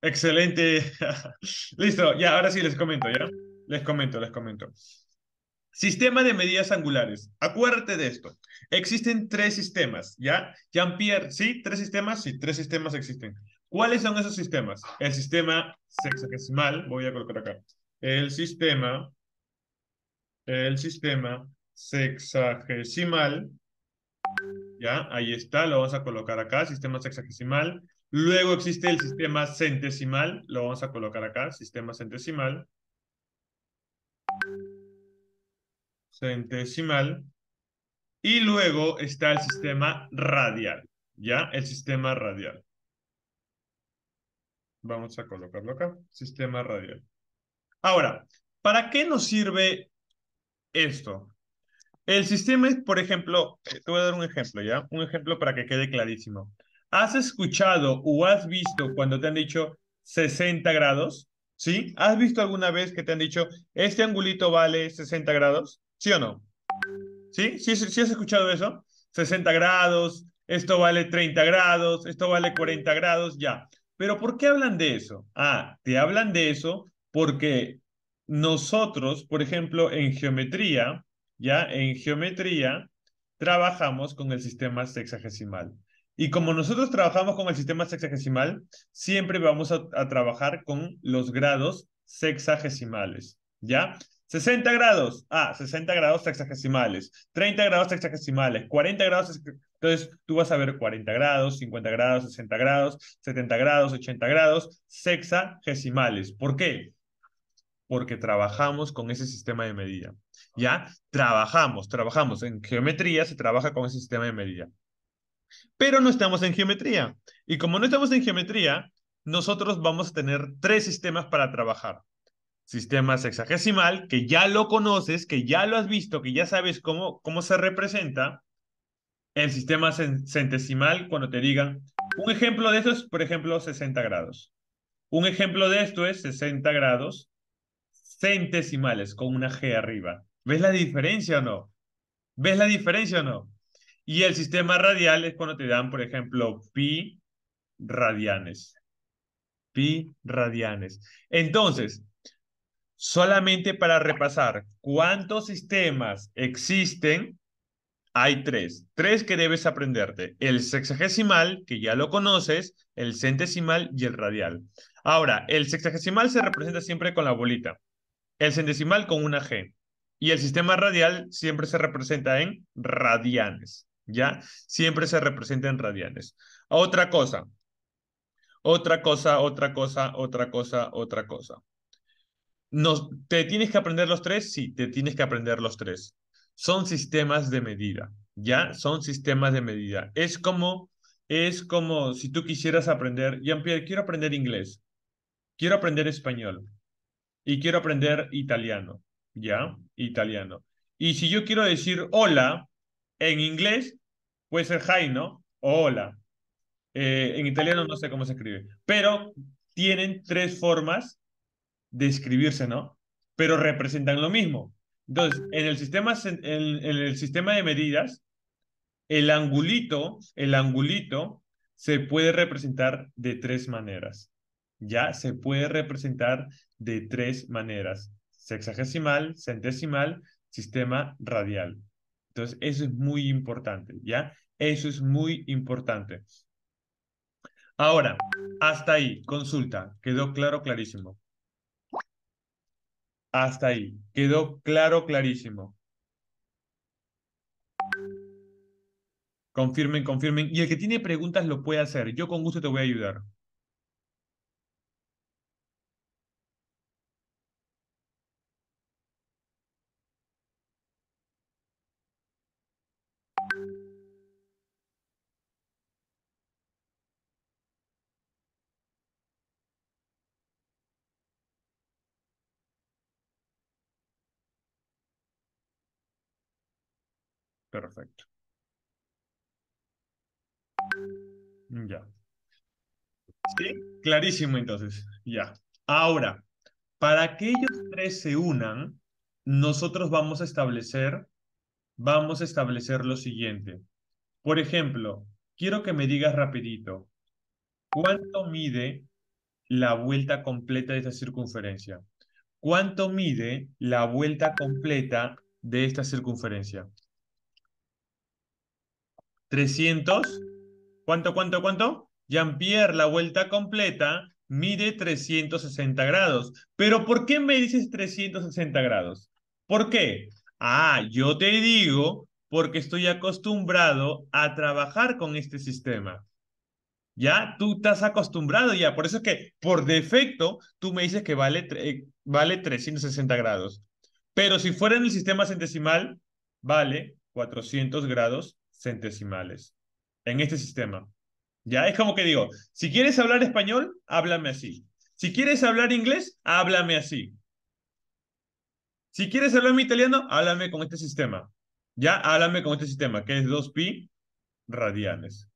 Excelente. Listo, ya, ahora sí les comento, ¿ya? Les comento. Sistema de medidas angulares. Acuérdate de esto. Existen tres sistemas, ¿ya? Jean-Pierre, ¿sí? ¿Tres sistemas? Sí, tres sistemas existen. ¿Cuáles son esos sistemas? El sistema sexagesimal, voy a colocar acá. El sistema, el sistema sexagesimal, ¿ya? Ahí está, lo vamos a colocar acá, sistema sexagesimal. Luego existe el sistema centesimal, lo vamos a colocar acá, sistema centesimal. Centesimal. Y luego está el sistema radial, ¿ya? El sistema radial. Vamos a colocarlo acá, sistema radial. Ahora, ¿para qué nos sirve esto? El sistema es, por ejemplo, te voy a dar un ejemplo, ¿ya? Un ejemplo para que quede clarísimo. ¿Has escuchado o has visto cuando te han dicho 60 grados? ¿Sí? ¿Has visto alguna vez que te han dicho, este angulito vale 60 grados? ¿Sí o no? ¿Sí? ¿Sí has escuchado eso? 60 grados, esto vale 30 grados, esto vale 40 grados, ya. Pero ¿por qué hablan de eso? Ah, te hablan de eso porque nosotros, por ejemplo, en geometría, ya, en geometría, trabajamos con el sistema sexagesimal. Y como nosotros trabajamos con el sistema sexagesimal, siempre vamos a trabajar con los grados sexagesimales, ¿ya? 60 grados, 60 grados sexagesimales, 30 grados sexagesimales, 40 grados, entonces tú vas a ver 40 grados, 50 grados, 60 grados, 70 grados, 80 grados, sexagesimales. ¿Por qué? Porque trabajamos con ese sistema de medida. ¿Ya? Trabajamos. En geometría se trabaja con ese sistema de medida. Pero no estamos en geometría. Y como no estamos en geometría, nosotros vamos a tener tres sistemas para trabajar. Sistema sexagesimal, que ya lo conoces, que ya lo has visto, que ya sabes cómo se representa. El sistema centesimal, cuando te digan, un ejemplo de eso es, por ejemplo, 60 grados. Un ejemplo de esto es 60 grados centesimales, con una G arriba. ¿Ves la diferencia o no? ¿Ves la diferencia o no? Y el sistema radial es cuando te dan, por ejemplo, pi radianes. Pi radianes. Entonces, solamente para repasar, ¿cuántos sistemas existen? Hay tres. Tres que debes aprenderte. El sexagesimal, que ya lo conoces, el centesimal y el radial. Ahora, el sexagesimal se representa siempre con la bolita, el centesimal con una G. Y el sistema radial siempre se representa en radianes. ¿Ya? Siempre se representa en radianes. Otra cosa. ¿Te tienes que aprender los tres? Sí, te tienes que aprender los tres. Son sistemas de medida, ¿ya? Son sistemas de medida. Es como si tú quisieras aprender, Jean-Pierre, quiero aprender inglés, quiero aprender español y quiero aprender italiano, ¿ya? Italiano. Y si yo quiero decir hola en inglés, puede ser hi, ¿no? O hola. En italiano no sé cómo se escribe, pero tienen tres formas de escribirse, ¿no? Pero representan lo mismo. Entonces, en el sistema de medidas, el angulito se puede representar de tres maneras. Ya se puede representar de tres maneras. Sexagesimal, centesimal, sistema radial. Entonces, eso es muy importante, ¿ya? Eso es muy importante. Ahora, hasta ahí, consulta. ¿Quedó claro, clarísimo? Hasta ahí. Quedó claro, clarísimo. Confirmen. Y el que tiene preguntas lo puede hacer. Yo con gusto te voy a ayudar. Perfecto. Ya. ¿Sí? Clarísimo entonces. Ya. Ahora, para que ellos tres se unan, nosotros vamos a establecer lo siguiente. Por ejemplo, quiero que me digas rapidito, ¿cuánto mide la vuelta completa de esta circunferencia. ¿Cuánto mide la vuelta completa de esta circunferencia? 300. ¿Cuánto? Jean-Pierre, la vuelta completa mide 360 grados. ¿Pero por qué me dices 360 grados? ¿Por qué? Ah, yo te digo porque estoy acostumbrado a trabajar con este sistema. Ya, tú estás acostumbrado ya. Por eso es que por defecto tú me dices que vale 360 grados. Pero si fuera en el sistema centesimal, vale 400 grados centesimales. En este sistema. Ya, es como que digo, si quieres hablar español, háblame así. Si quieres hablar inglés, háblame así. Si quieres hablarme italiano, háblame con este sistema. Ya, háblame con este sistema, que es 2pi radianes.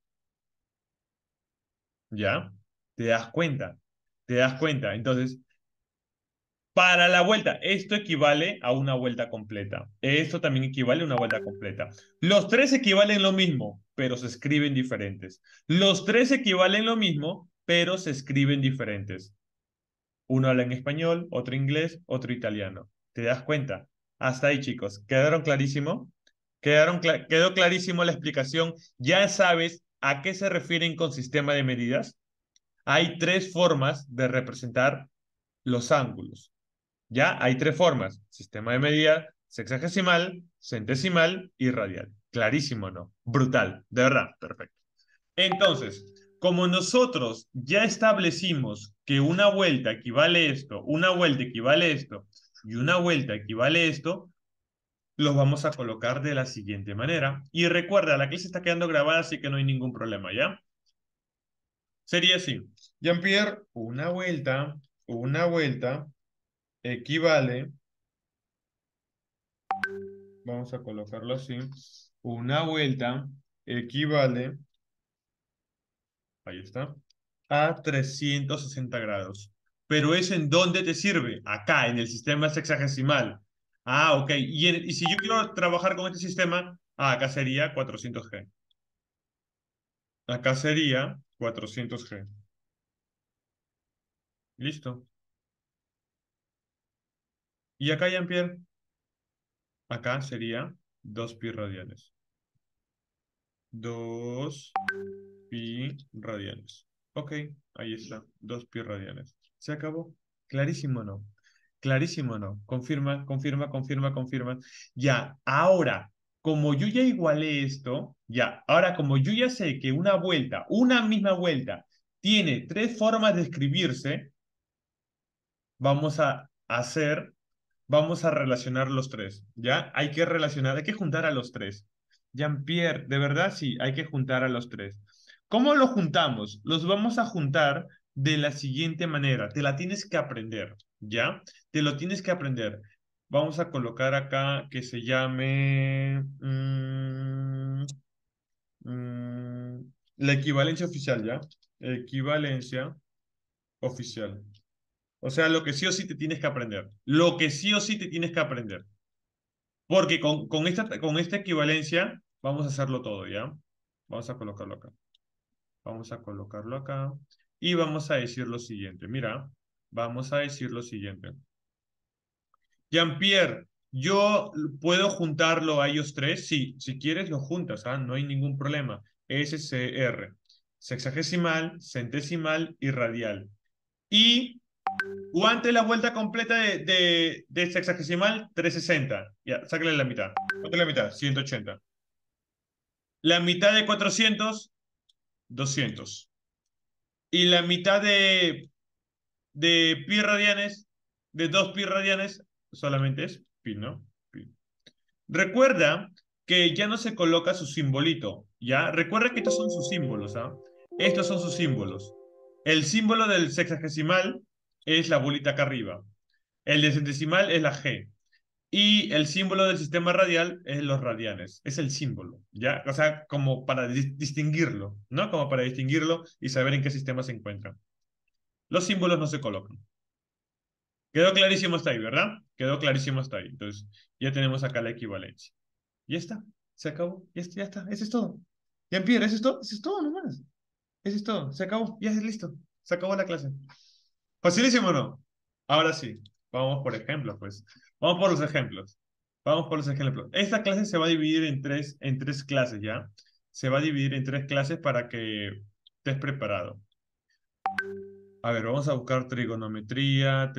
¿Ya? ¿Te das cuenta? ¿Te das cuenta? Entonces, para la vuelta, esto equivale a una vuelta completa. Esto también equivale a una vuelta completa. Los tres equivalen lo mismo, pero se escriben diferentes. Los tres equivalen lo mismo, pero se escriben diferentes. Uno habla en español, otro inglés, otro italiano. ¿Te das cuenta? Hasta ahí, chicos. ¿Quedaron clarísimo? ¿Quedó clarísimo la explicación? ¿Ya sabes a qué se refieren con sistema de medidas? Hay tres formas de representar los ángulos. ¿Ya? Hay tres formas. Sistema de medida, sexagesimal, centesimal y radial. Clarísimo, ¿no? Brutal. De verdad. Perfecto. Entonces, como nosotros ya establecimos que una vuelta equivale a esto, una vuelta equivale a esto y una vuelta equivale a esto, los vamos a colocar de la siguiente manera. Y recuerda, la clase está quedando grabada, así que no hay ningún problema, ¿ya? Sería así. Jean-Pierre, una vuelta equivale, vamos a colocarlo así, una vuelta equivale, ahí está, a 360 grados. Pero ¿eso en dónde te sirve? Acá, en el sistema sexagesimal. Ah, ok. Y si yo quiero trabajar con este sistema, acá sería 400G. Acá sería 400G. Listo. Y acá, Jean-Pierre, acá sería 2pi radianes. 2pi radianes. Ok, ahí está. 2pi radianes. Se acabó. Clarísimo, ¿no? Clarísimo, ¿no? Confirma. Ya, ahora, como yo ya igualé esto, ya, ahora como yo ya sé que una vuelta, una misma vuelta, tiene tres formas de escribirse, vamos a hacer, vamos a relacionar los tres, ¿ya? Hay que relacionar, hay que juntar a los tres. Jean-Pierre, de verdad sí, hay que juntar a los tres. ¿Cómo los juntamos? Los vamos a juntar de la siguiente manera. Te la tienes que aprender, ¿ya? Te lo tienes que aprender. Vamos a colocar acá que se llame la equivalencia oficial, ¿ya? Equivalencia oficial. O sea, lo que sí o sí te tienes que aprender. Lo que sí o sí te tienes que aprender. Porque con esta equivalencia vamos a hacerlo todo, ¿ya? Vamos a colocarlo acá. Vamos a colocarlo acá. Y vamos a decir lo siguiente. Mira, vamos a decir lo siguiente. Jean-Pierre, ¿yo puedo juntarlo a ellos tres? Sí, si quieres lo juntas, ¿ah? No hay ningún problema. SCR. Sexagesimal, centesimal y radial. Y ¿cuánto es la vuelta completa de sexagesimal? 360. Ya, sácale la mitad. ¿Cuánto es la mitad? 180. La mitad de 400, 200. Y la mitad de pi radianes, de 2 pi radianes, solamente es pi, ¿no? Pi. Recuerda que ya no se coloca su simbolito, ¿ya? Recuerda que estos son sus símbolos, ¿ah? Estos son sus símbolos. El símbolo del sexagesimal es la bolita acá arriba. El de centesimal es la G. Y el símbolo del sistema radial es los radianes. Es el símbolo, ¿ya? O sea, como para distinguirlo, ¿no? Como para distinguirlo y saber en qué sistema se encuentra. Los símbolos no se colocan. Quedó clarísimo hasta ahí, ¿verdad? Quedó clarísimo hasta ahí. Entonces, ya tenemos acá la equivalencia. Ya está. Se acabó. Ya está. Eso es todo. Ya empieza. Eso es todo. Eso es todo nomás. Eso es todo. Se acabó. Ya es listo. Se acabó la clase. Facilísimo, ¿no? Ahora sí, vamos por ejemplos, pues. Vamos por los ejemplos. Vamos por los ejemplos. Esta clase se va a dividir en tres clases, ¿ya? Se va a dividir en tres clases para que estés preparado. A ver, vamos a buscar trigonometría,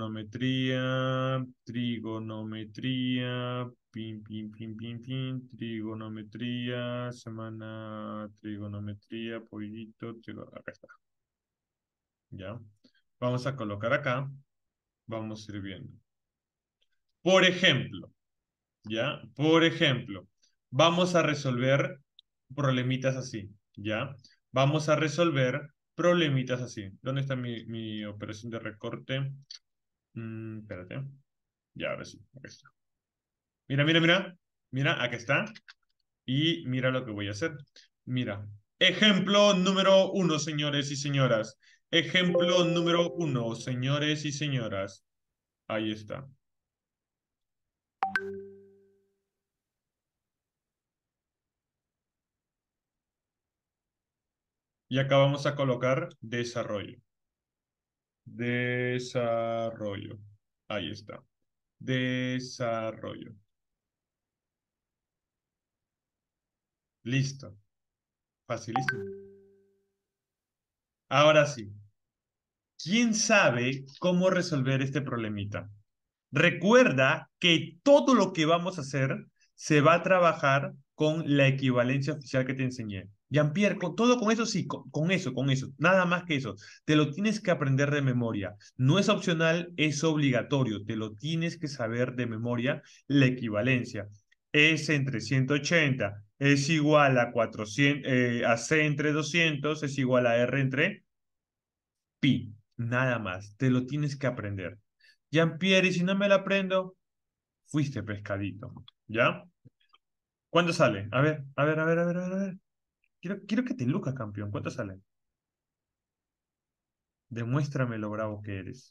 pin, pin, pin, pin, pin, trigonometría, semana, trigonometría, pollito, acá está, ¿ya? Vamos a colocar acá, vamos a ir viendo. Por ejemplo, ¿ya? Por ejemplo, vamos a resolver problemitas así, ¿ya? Vamos a resolver problemitas así. ¿Dónde está mi operación de recorte? Espérate. Ya, ahora sí, acá está. Mira, mira, mira. Mira, acá está. Y mira lo que voy a hacer. Mira. Ejemplo número uno, señores y señoras. Ejemplo número uno, señores y señoras. Ahí está. Y acá vamos a colocar desarrollo. Desarrollo. Ahí está. Desarrollo. Listo. Facilísimo. Ahora sí. ¿Quién sabe cómo resolver este problemita? Recuerda que todo lo que vamos a hacer se va a trabajar con la equivalencia oficial que te enseñé. Jean-Pierre, todo con eso sí, con eso, nada más que eso. Te lo tienes que aprender de memoria. No es opcional, es obligatorio. Te lo tienes que saber de memoria la equivalencia. S entre 180 es igual a 400, a C entre 200 es igual a R entre pi. Nada más. Te lo tienes que aprender. Jean-Pierre, y si no me la aprendo, fuiste pescadito. ¿Ya? ¿Cuánto sale? A ver, a ver, a ver, a ver, a ver. A ver. Quiero que te lucas, campeón. ¿Cuánto sale? Demuéstrame lo bravo que eres.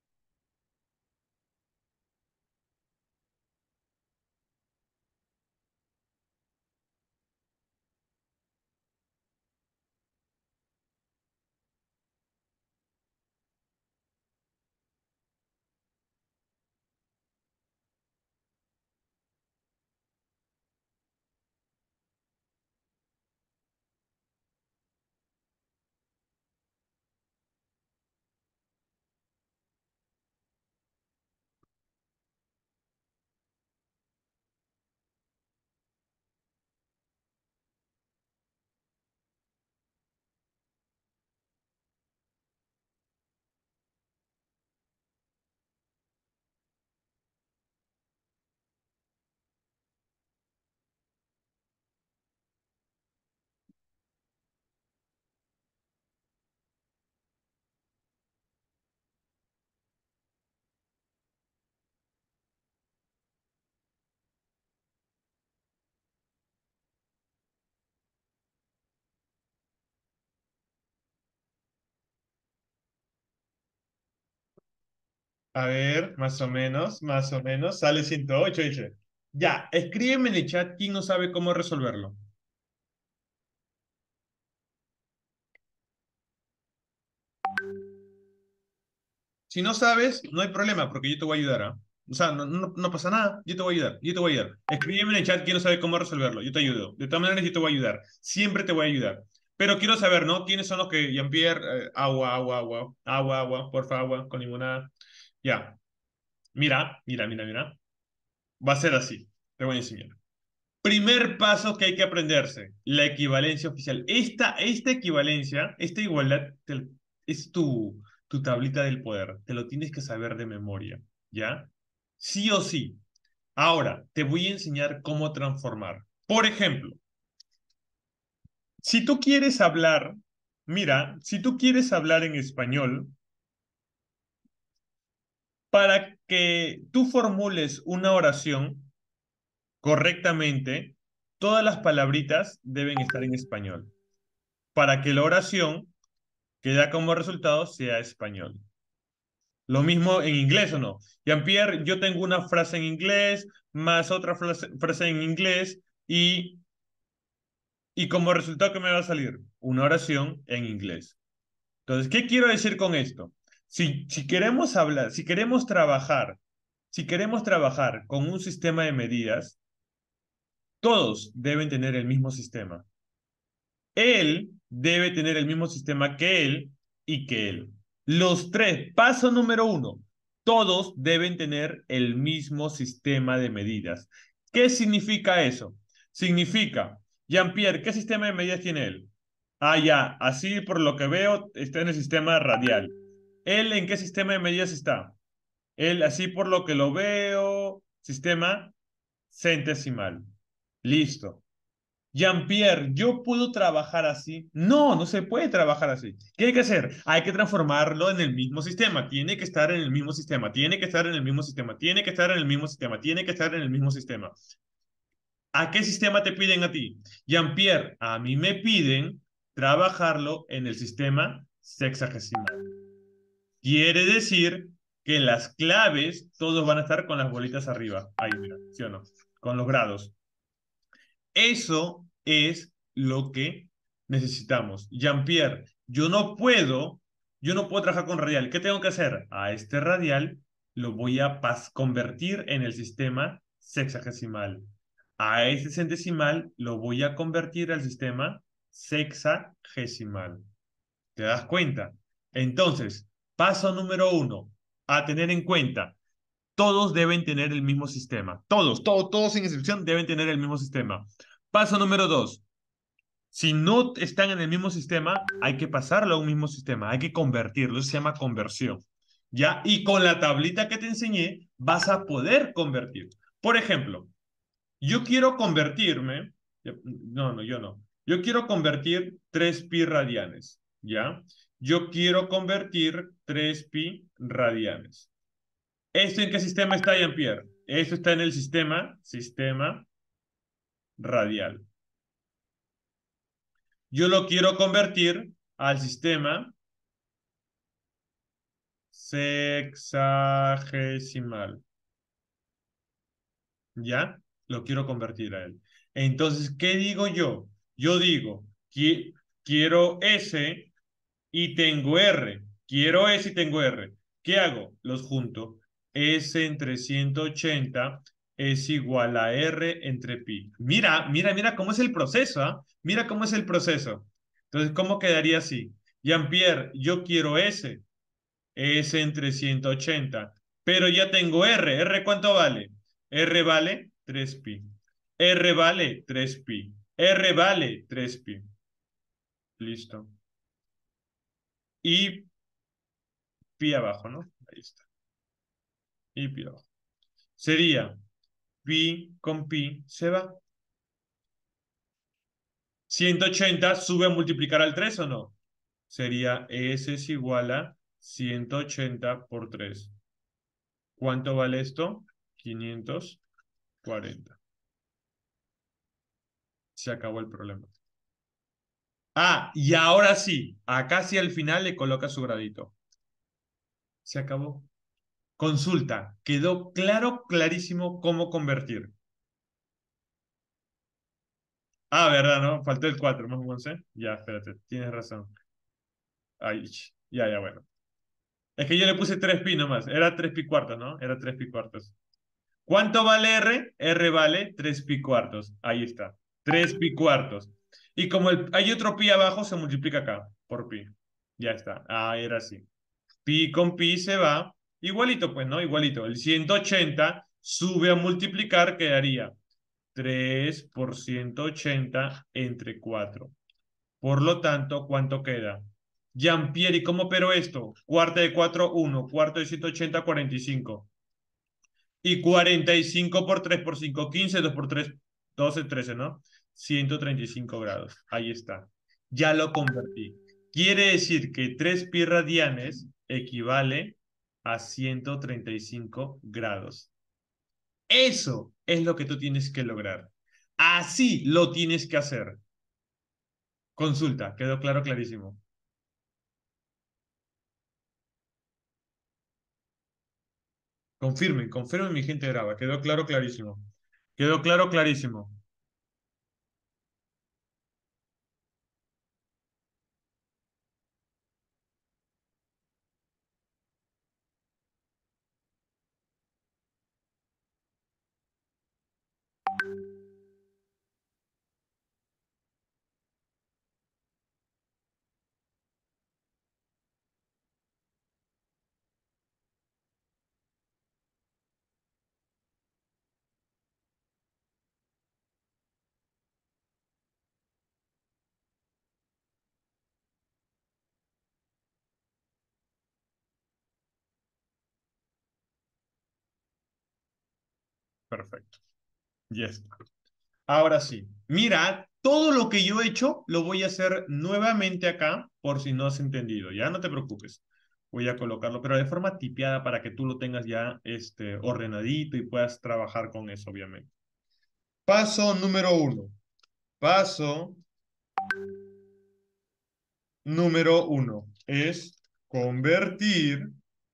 A ver, más o menos, sale 108, dice. Ya, escríbeme en el chat quién no sabe cómo resolverlo. Si no sabes, no hay problema, porque yo te voy a ayudar, ¿ah? O sea, no pasa nada, yo te voy a ayudar, yo te voy a ayudar. Escríbeme en el chat quién no sabe cómo resolverlo, yo te ayudo. De todas maneras, yo te voy a ayudar, siempre te voy a ayudar. Pero quiero saber, ¿no? ¿Quiénes son los que, Jean-Pierre, agua, porfa, agua, con limonada? Ya, mira. Va a ser así, te voy a enseñar. Primer paso que hay que aprenderse, la equivalencia oficial. Esta equivalencia, esta igualdad, es tu tablita del poder. Te lo tienes que saber de memoria, ¿ya? Sí o sí. Ahora, te voy a enseñar cómo transformar. Por ejemplo, si tú quieres hablar, mira, si tú quieres hablar en español, para que tú formules una oración correctamente, todas las palabritas deben estar en español, para que la oración que da como resultado sea español. Lo mismo en inglés o no. Jean-Pierre, yo tengo una frase en inglés, más otra frase en inglés, y como resultado, ¿qué me va a salir? Una oración en inglés. Entonces, ¿qué quiero decir con esto? Si queremos hablar, si queremos trabajar con un sistema de medidas, todos deben tener el mismo sistema. Él debe tener el mismo sistema que él y que él. Los tres, paso número uno, todos deben tener el mismo sistema de medidas. ¿Qué significa eso? Significa, Jean-Pierre, ¿qué sistema de medidas tiene él? Ah, ya, así por lo que veo, está en el sistema radial. ¿Él en qué sistema de medidas está? Él, así por lo que lo veo, sistema centesimal. Listo. Jean-Pierre, ¿yo puedo trabajar así? No, no se puede trabajar así. ¿Qué hay que hacer? Hay que transformarlo en el mismo sistema. Tiene que estar en el mismo sistema. Tiene que estar en el mismo sistema. Tiene que estar en el mismo sistema. Tiene que estar en el mismo sistema. ¿A qué sistema te piden a ti? Jean-Pierre, a mí me piden trabajarlo en el sistema sexagesimal. Quiere decir que en las claves todos van a estar con las bolitas arriba. Ahí, mira, ¿sí o no? Con los grados. Eso es lo que necesitamos. Jean-Pierre, yo no puedo trabajar con radial. ¿Qué tengo que hacer? A este radial lo voy a convertir en el sistema sexagesimal. A este centesimal lo voy a convertir al sistema sexagesimal. ¿Te das cuenta? Entonces, paso número uno, a tener en cuenta, todos deben tener el mismo sistema. Todos sin excepción deben tener el mismo sistema. Paso número dos, si no están en el mismo sistema, hay que pasarlo a un mismo sistema, hay que convertirlo, eso se llama conversión. ¿Ya? Y con la tablita que te enseñé, vas a poder convertir. Por ejemplo, yo quiero convertirme, no, no, yo no. Yo quiero convertir 3 pi radianes, ¿ya? Yo quiero convertir 3 pi radianes. ¿Esto en qué sistema está, Jean-Pierre? Esto está en el sistema radial. Yo lo quiero convertir al sistema sexagesimal. ¿Ya? Lo quiero convertir a él. Entonces, ¿qué digo yo? Yo digo, quiero S y tengo R. Quiero S y tengo R. ¿Qué hago? Los junto. S entre 180 es igual a R entre pi. Mira, mira, mira cómo es el proceso, ¿ah? Mira cómo es el proceso. Entonces, ¿cómo quedaría así? Jean-Pierre, yo quiero S. S entre 180. Pero ya tengo R. ¿R cuánto vale? R vale 3pi. R vale 3pi. R vale 3pi. Listo. Y pi abajo, ¿no? Ahí está. Y pi abajo. Sería pi con pi se va. 180 sube a multiplicar al 3 o no. Sería S es igual a 180 por 3. ¿Cuánto vale esto? 540. Se acabó el problema. Ah, y ahora sí, acá sí al final le coloca su gradito. Se acabó. Consulta, quedó claro, clarísimo cómo convertir. Ah, ¿verdad, no? Faltó el 4 más 11. Ya, espérate, tienes razón. Ay, ya, ya, bueno. Es que yo le puse 3 pi nomás. Era 3 pi cuartos, ¿no? Era 3 pi cuartos. ¿Cuánto vale R? R vale 3 pi cuartos. Ahí está. 3 pi cuartos. Y como hay otro pi abajo, se multiplica acá por pi. Ya está. Ah, era así. Pi con pi se va. Igualito, pues, ¿no? Igualito. El 180 sube a multiplicar, quedaría 3 por 180 entre 4. Por lo tanto, ¿cuánto queda? Jean-Pierre, ¿y cómo pero esto? Cuarta de 4, 1. Cuarto de 180, 45. Y 45 por 3 por 5, 15. 2 por 3, 12, 13, ¿no? 135 grados. Ahí está. Ya lo convertí. Quiere decir que 3 pi radianes equivale a 135 grados. Eso es lo que tú tienes que lograr. Así lo tienes que hacer. Consulta, quedó claro, clarísimo. Confirmen, confirmen mi gente graba. Quedó claro, clarísimo. Quedó claro, clarísimo. Perfecto. Ya está. Ahora sí. Mira, todo lo que yo he hecho lo voy a hacer nuevamente acá por si no has entendido. Ya no te preocupes. Voy a colocarlo, pero de forma tipiada para que tú lo tengas ya ordenadito y puedas trabajar con eso, obviamente. Paso número uno. Paso número uno es convertir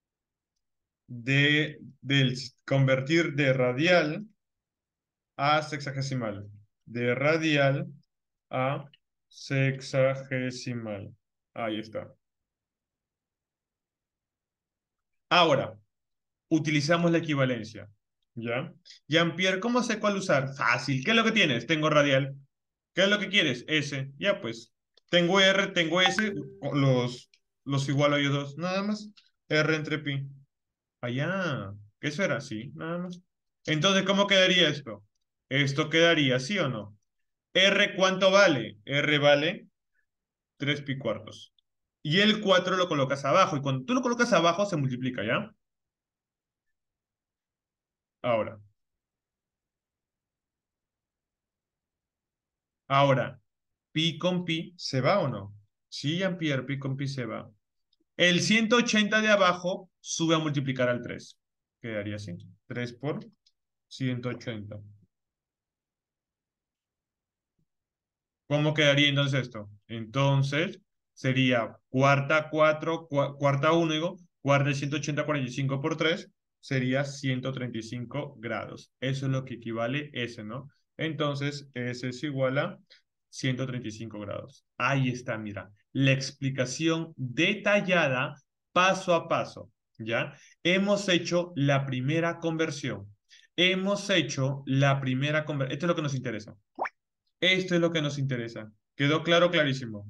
convertir de radial a sexagesimal. De radial a sexagesimal. Ahí está. Ahora, utilizamos la equivalencia. ¿Ya? Jean-Pierre, ¿cómo sé cuál usar? Fácil. ¿Qué es lo que tienes? Tengo radial. ¿Qué es lo que quieres? S. Ya pues. Tengo R, tengo S, los igualo a ellos dos. Nada más. R entre pi. Allá. ¿Qué eso era? Sí, nada más. Entonces, ¿cómo quedaría esto? Esto quedaría, ¿sí o no? R, ¿cuánto vale? R vale 3 pi cuartos. Y el 4 lo colocas abajo. Y cuando tú lo colocas abajo, se multiplica, ¿ya? Ahora. Ahora. Pi con pi, ¿se va o no? Sí, Jean-Pierre, pi con pi se va. El 180 de abajo sube a multiplicar al 3. Quedaría así. 3 por 180. ¿Cómo quedaría entonces esto? Entonces sería cuarta 4, cuarta 1, digo, cuarta de 180, 45 por 3, sería 135 grados. Eso es lo que equivale ese, ¿no? Entonces, ese es igual a 135 grados. Ahí está, mira, la explicación detallada, paso a paso, ¿ya? Hemos hecho la primera conversión. Hemos hecho la primera conversión. Esto es lo que nos interesa. Esto es lo que nos interesa. ¿Quedó claro, clarísimo?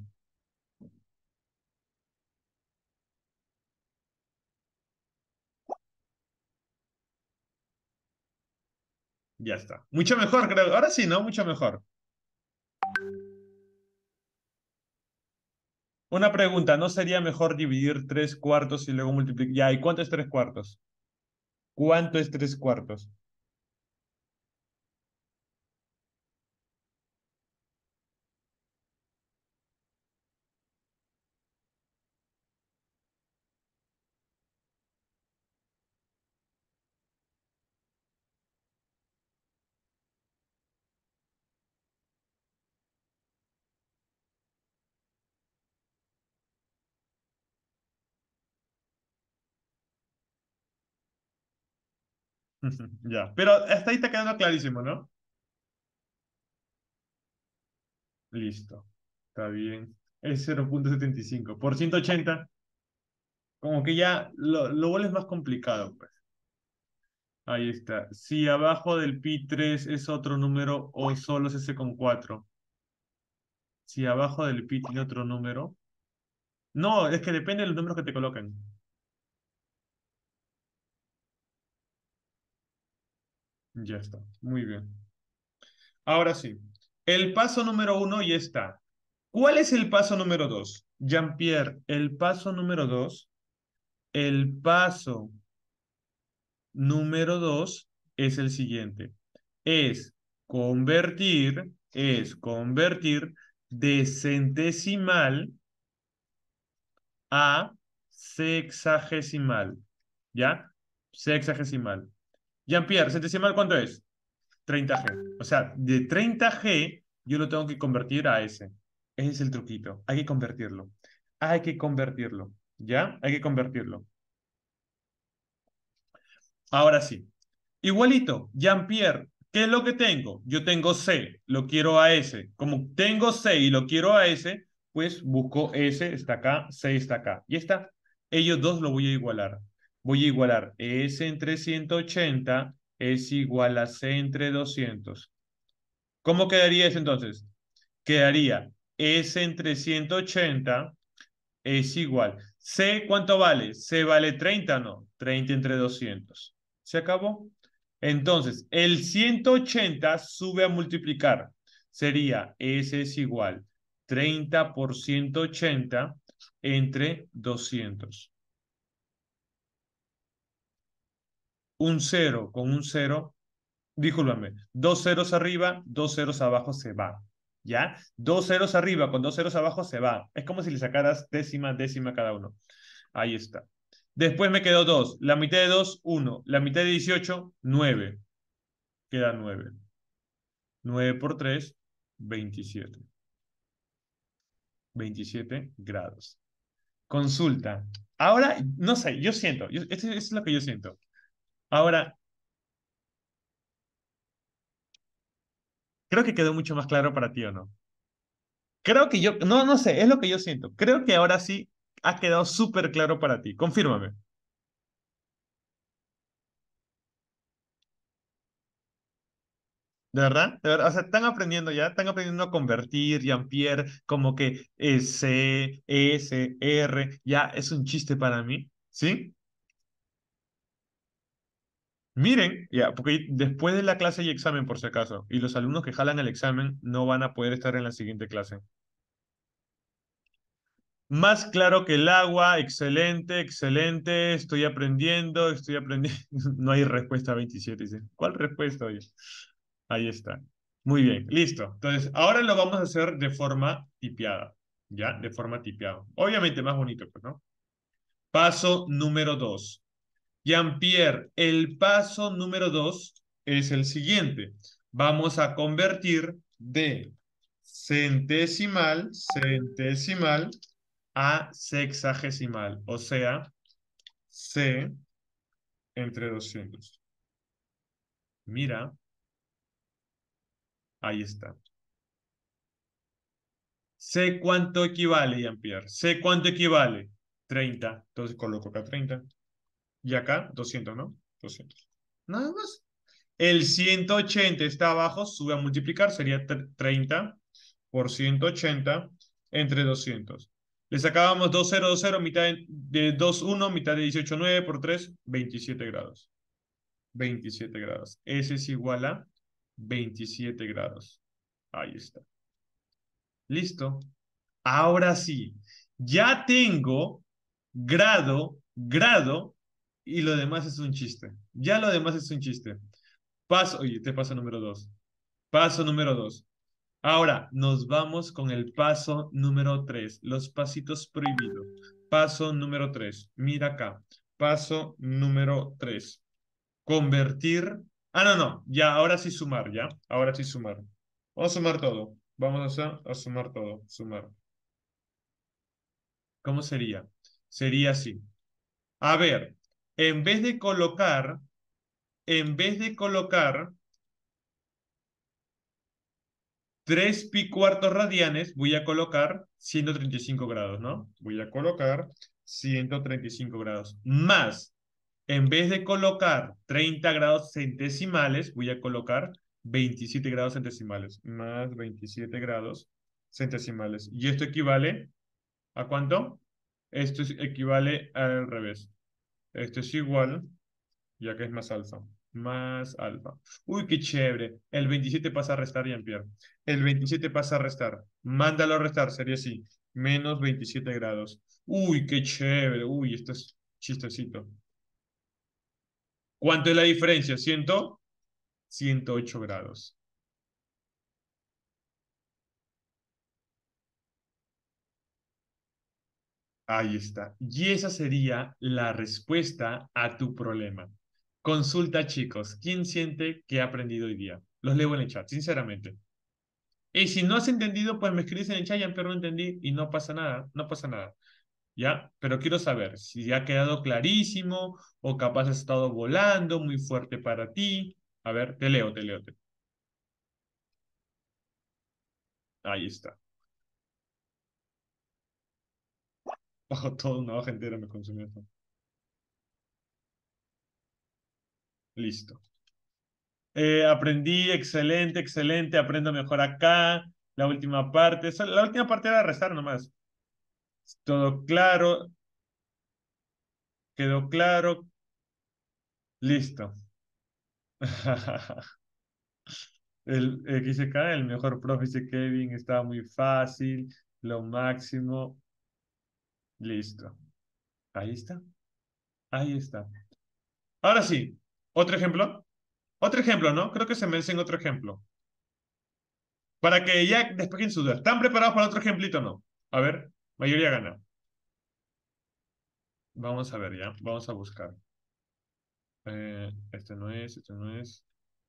Ya está. Mucho mejor, creo. Ahora sí, ¿no? Mucho mejor. Una pregunta, ¿no sería mejor dividir 3 cuartos y luego multiplicar? Ya, ¿y cuánto es 3 cuartos? ¿Cuánto es 3 cuartos? Ya, pero hasta ahí está quedando clarísimo, ¿no? Listo. Está bien. Es 0,75. Por 180, como que ya lo vuelves más complicado, pues. Ahí está. Si abajo del pi 3 es otro número o solo es ese con 4. Si abajo del pi tiene otro número. No, es que depende de los números que te coloquen. Ya está. Muy bien. Ahora sí. El paso número uno ya está. ¿Cuál es el paso número dos? Jean-Pierre, el paso número dos. El paso número dos es el siguiente. Es convertir de centesimal a sexagesimal. ¿Ya? Sexagesimal. Jean-Pierre, ¿centesimal cuánto es? 30G. O sea, de 30G yo lo tengo que convertir a S. Ese es el truquito. Hay que convertirlo. Hay que convertirlo. ¿Ya? Hay que convertirlo. Ahora sí. Igualito, Jean-Pierre, ¿qué es lo que tengo? Yo tengo C, lo quiero a S. Como tengo C y lo quiero a S, pues busco S, está acá, C está acá. Y está. Ellos dos lo voy a igualar. Voy a igualar S entre 180 es igual a C entre 200. ¿Cómo quedaría eso entonces? Quedaría S entre 180 es igual. C, ¿cuánto vale? C vale 30, ¿no? 30 entre 200. ¿Se acabó? Entonces, el 180 sube a multiplicar. Sería S es igual 30 por 180 entre 200. Un cero con un cero Discúlpame, dos ceros arriba, dos ceros abajo se va. ¿Ya? Dos ceros arriba con dos ceros abajo se va. Es como si le sacaras décima, décima cada uno. Ahí está. Después me quedó 2. La mitad de 2, 1. La mitad de 18, 9. Queda 9. 9 por 3, 27. 27 grados. Consulta. Ahora, no sé, yo siento. Esto es lo que yo siento. Ahora, creo que quedó mucho más claro para ti, ¿o no? Creo que yo, no, no sé, es lo que yo siento. Creo que ahora sí ha quedado súper claro para ti. Confírmame. ¿De verdad? ¿De verdad? O sea, están aprendiendo ya, están aprendiendo a convertir, Jean-Pierre, como que C, S, R, ya es un chiste para mí, ¿sí? Miren, ya, porque después de la clase hay examen por si acaso, y los alumnos que jalan el examen no van a poder estar en la siguiente clase. Más claro que el agua, excelente, excelente, estoy aprendiendo. No hay respuesta 27, dice. ¿Cuál respuesta hoy? Ahí está. Muy bien, listo. Entonces, ahora lo vamos a hacer de forma tipiada, ¿ya? De forma tipiada. Obviamente más bonito, pues, ¿no? Paso número 2. Jean-Pierre, el paso número 2 es el siguiente. Vamos a convertir de centesimal a sexagesimal, o sea, C entre 200. Mira, ahí está. Sé cuánto equivale, Jean-Pierre. Sé cuánto equivale. 30. Entonces coloco acá 30. Y acá 200, ¿no? 200. Nada más. El 180 está abajo, sube a multiplicar, sería 30 por 180 entre 200. Le sacábamos 2,0, mitad de 2,1, mitad de 18,9 por 3, 27 grados. 27 grados. Ese es igual a 27 grados. Ahí está. Listo. Ahora sí, ya tengo grado, y lo demás es un chiste. Ya lo demás es un chiste. Paso, oye, este paso número 2. Paso número 2. Ahora nos vamos con el paso número 3. Los pasitos prohibidos. Paso número 3. Mira acá. Paso número 3. Convertir. Ah, no, no. Ya, ahora sí sumar, ya. Ahora sí sumar. Vamos a sumar todo. Vamos a sumar todo. Sumar. ¿Cómo sería? Sería así. A ver, en vez de colocar, en vez de colocar 3 pi cuartos radianes, voy a colocar 135 grados, ¿no? Voy a colocar 135 grados. Más, en vez de colocar 30 grados centesimales, voy a colocar 27 grados centesimales. Más 27 grados centesimales. ¿Y esto equivale a cuánto? Equivale al revés. Esto es igual, ya que es más alfa. Más alfa. Uy, qué chévere. El 27 pasa a restar, Jean-Pierre. El 27 pasa a restar. Mándalo a restar, sería así. Menos 27 grados. Uy, qué chévere. Uy, esto es chistecito. ¿Cuánto es la diferencia? 108 grados. Ahí está. Y esa sería la respuesta a tu problema. Consulta, chicos. ¿Quién siente que ha aprendido hoy día? Los leo en el chat, sinceramente. Y si no has entendido, pues me escribes en el chat, pero no entendí y no pasa nada, no pasa nada. ¿Ya? Pero quiero saber si ha quedado clarísimo o capaz has estado volando muy fuerte para ti. A ver, te leo, te leo. Ahí está. Bajo toda una hoja entera me consumió eso. Listo. Aprendí, excelente, excelente, aprendo mejor acá. La última parte, la última parte era restar nomás. Todo claro, quedó claro, listo. Que dice acá, el mejor profe dice Kevin, estaba muy fácil, lo máximo, listo. Ahí está, ahí está. Ahora sí, otro ejemplo. Otro ejemplo, ¿no? Creo que se merecen otro ejemplo. Para que ya despejen sus dudas. ¿Están preparados para otro ejemplito o no? A ver, mayoría gana. Vamos a ver ya. Vamos a buscar. Este no es, este no es.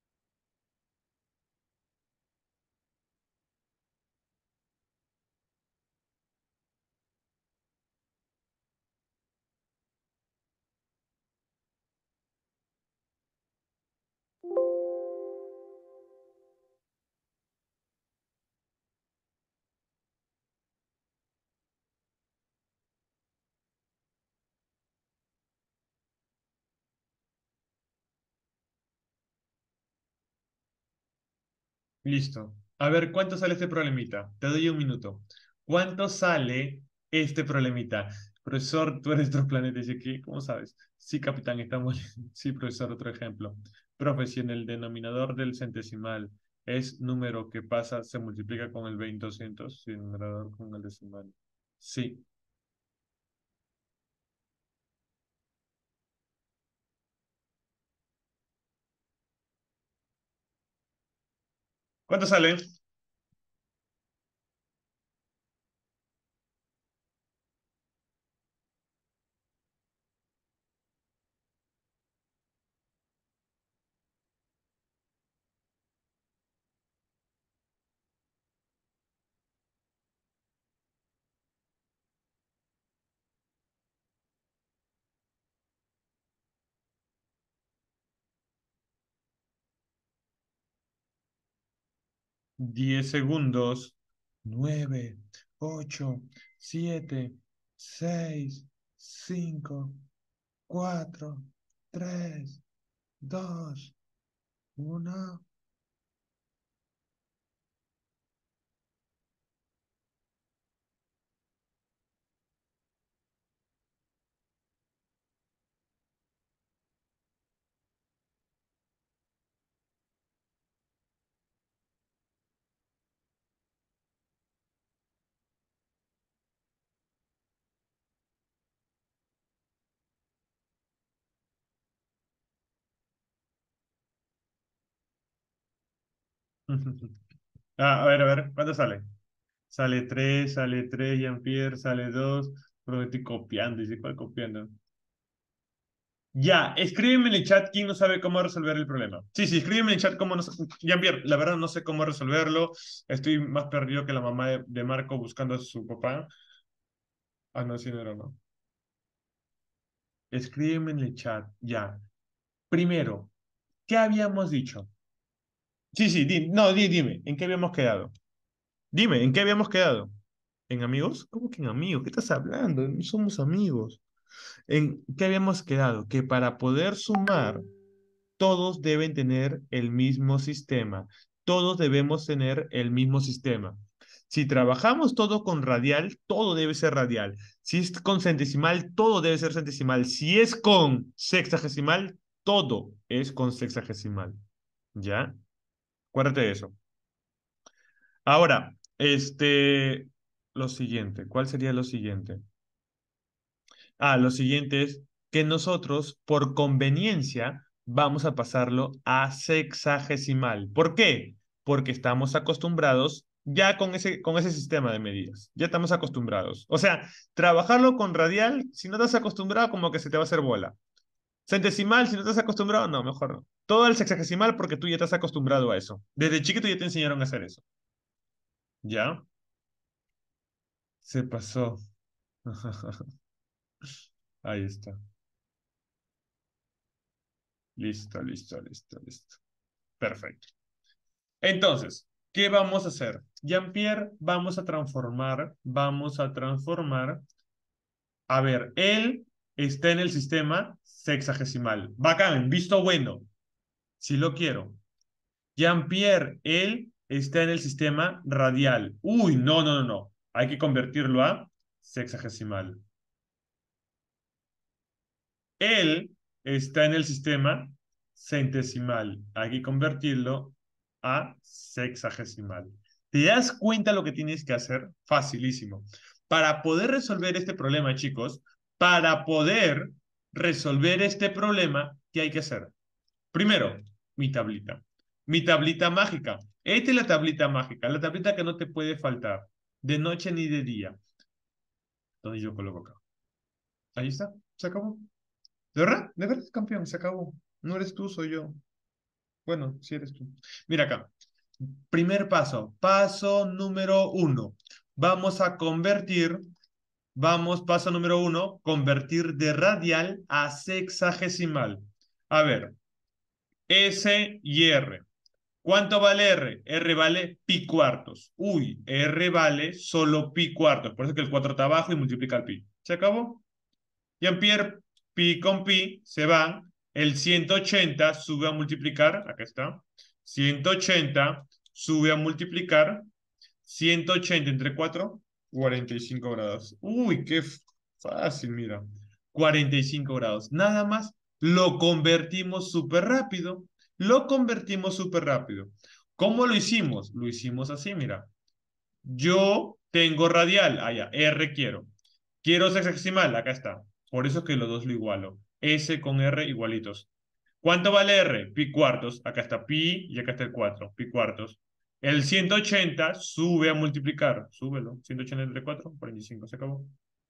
Listo. A ver, ¿cuánto sale este problemita? Te doy un minuto. ¿Cuánto sale este problemita? Profesor, tú eres de otro planeta. Dice, ¿qué? ¿Cómo sabes? Sí, capitán, estamos. Sí, profesor, otro ejemplo. Profe, si en el denominador del centesimal es número que pasa, se multiplica con el 20-200, sí, el numerador con el decimal. Sí. ¿Cuánto sale? 10 segundos. 9, 8, 7, 6, 5, 4, 3, 2, 1. A ver, ¿cuánto sale? Sale 3, Jean-Pierre, sale 2. Pero estoy copiando, dice, ¿cuál copiando? Ya, escríbeme en el chat quién no sabe cómo resolver el problema. Sí, sí, escríbeme en el chat cómo no. Jean-Pierre, la verdad no sé cómo resolverlo. Estoy más perdido que la mamá de Marco buscando a su papá. Ah, no, sí, no era, no. Escríbeme en el chat, ya. Primero, ¿qué habíamos dicho? Sí, sí, no, dime, ¿en qué habíamos quedado? Dime, ¿en qué habíamos quedado? ¿En amigos? ¿Cómo que en amigos? ¿Qué estás hablando? No somos amigos. ¿En qué habíamos quedado? Que para poder sumar, todos deben tener el mismo sistema. Todos debemos tener el mismo sistema. Si trabajamos todo con radial, todo debe ser radial. Si es con centesimal, todo debe ser centesimal. Si es con sexagesimal, todo es con sexagesimal. ¿Ya? Acuérdate de eso. Ahora, lo siguiente. ¿Cuál sería lo siguiente? Lo siguiente es que nosotros, por conveniencia, vamos a pasarlo a sexagesimal. ¿Por qué? Porque estamos acostumbrados ya con ese sistema de medidas. Ya estamos acostumbrados. O sea, trabajarlo con radial, si no estás acostumbrado, como que se te va a hacer bola. Centesimal, si no estás acostumbrado, no, mejor no. Todo el sexagesimal porque tú ya estás acostumbrado a eso. Desde chiquito ya te enseñaron a hacer eso. ¿Ya? Se pasó. Ahí está. Listo, listo, listo, listo. Perfecto. Entonces, ¿qué vamos a hacer? Jean-Pierre, vamos a transformar. A ver, él está en el sistema sexagesimal. Bacán, visto bueno. Sí lo quiero. Jean-Pierre, él está en el sistema radial. Uy, no, no, no, no. Hay que convertirlo a sexagesimal. Él está en el sistema centesimal. Hay que convertirlo a sexagesimal. ¿Te das cuenta lo que tienes que hacer? Facilísimo. Para poder resolver este problema, chicos, para poder resolver este problema, ¿qué hay que hacer? Primero, mi tablita. Mi tablita mágica. Esta es la tablita mágica, la tablita que no te puede faltar, de noche ni de día. Entonces yo coloco acá. Ahí está, se acabó. De verdad, campeón, se acabó. No eres tú, soy yo. Bueno, sí eres tú. Mira acá. Primer paso, paso número uno. Vamos a convertir, paso número uno, convertir de radial a sexagesimal. A ver, S y R. ¿Cuánto vale R? R vale pi cuartos. Uy, R vale solo pi cuartos. Por eso que el 4 está abajo y multiplica el pi. ¿Se acabó? Jean-Pierre, pi con pi se van. El 180 sube a multiplicar. Acá está. 180 sube a multiplicar. 180 entre 4, 45 grados. Uy, qué fácil, mira. 45 grados. Nada más lo convertimos súper rápido. Lo convertimos súper rápido. ¿Cómo lo hicimos? Lo hicimos así, mira. Yo tengo radial, allá, R quiero. Quiero sexagesimal, acá está. Por eso es que los dos lo igualo. S con R igualitos. ¿Cuánto vale R? Pi cuartos. Acá está pi y acá está el 4. Pi cuartos. El 180 sube a multiplicar. Súbelo. 180 entre 4, 45. Se acabó.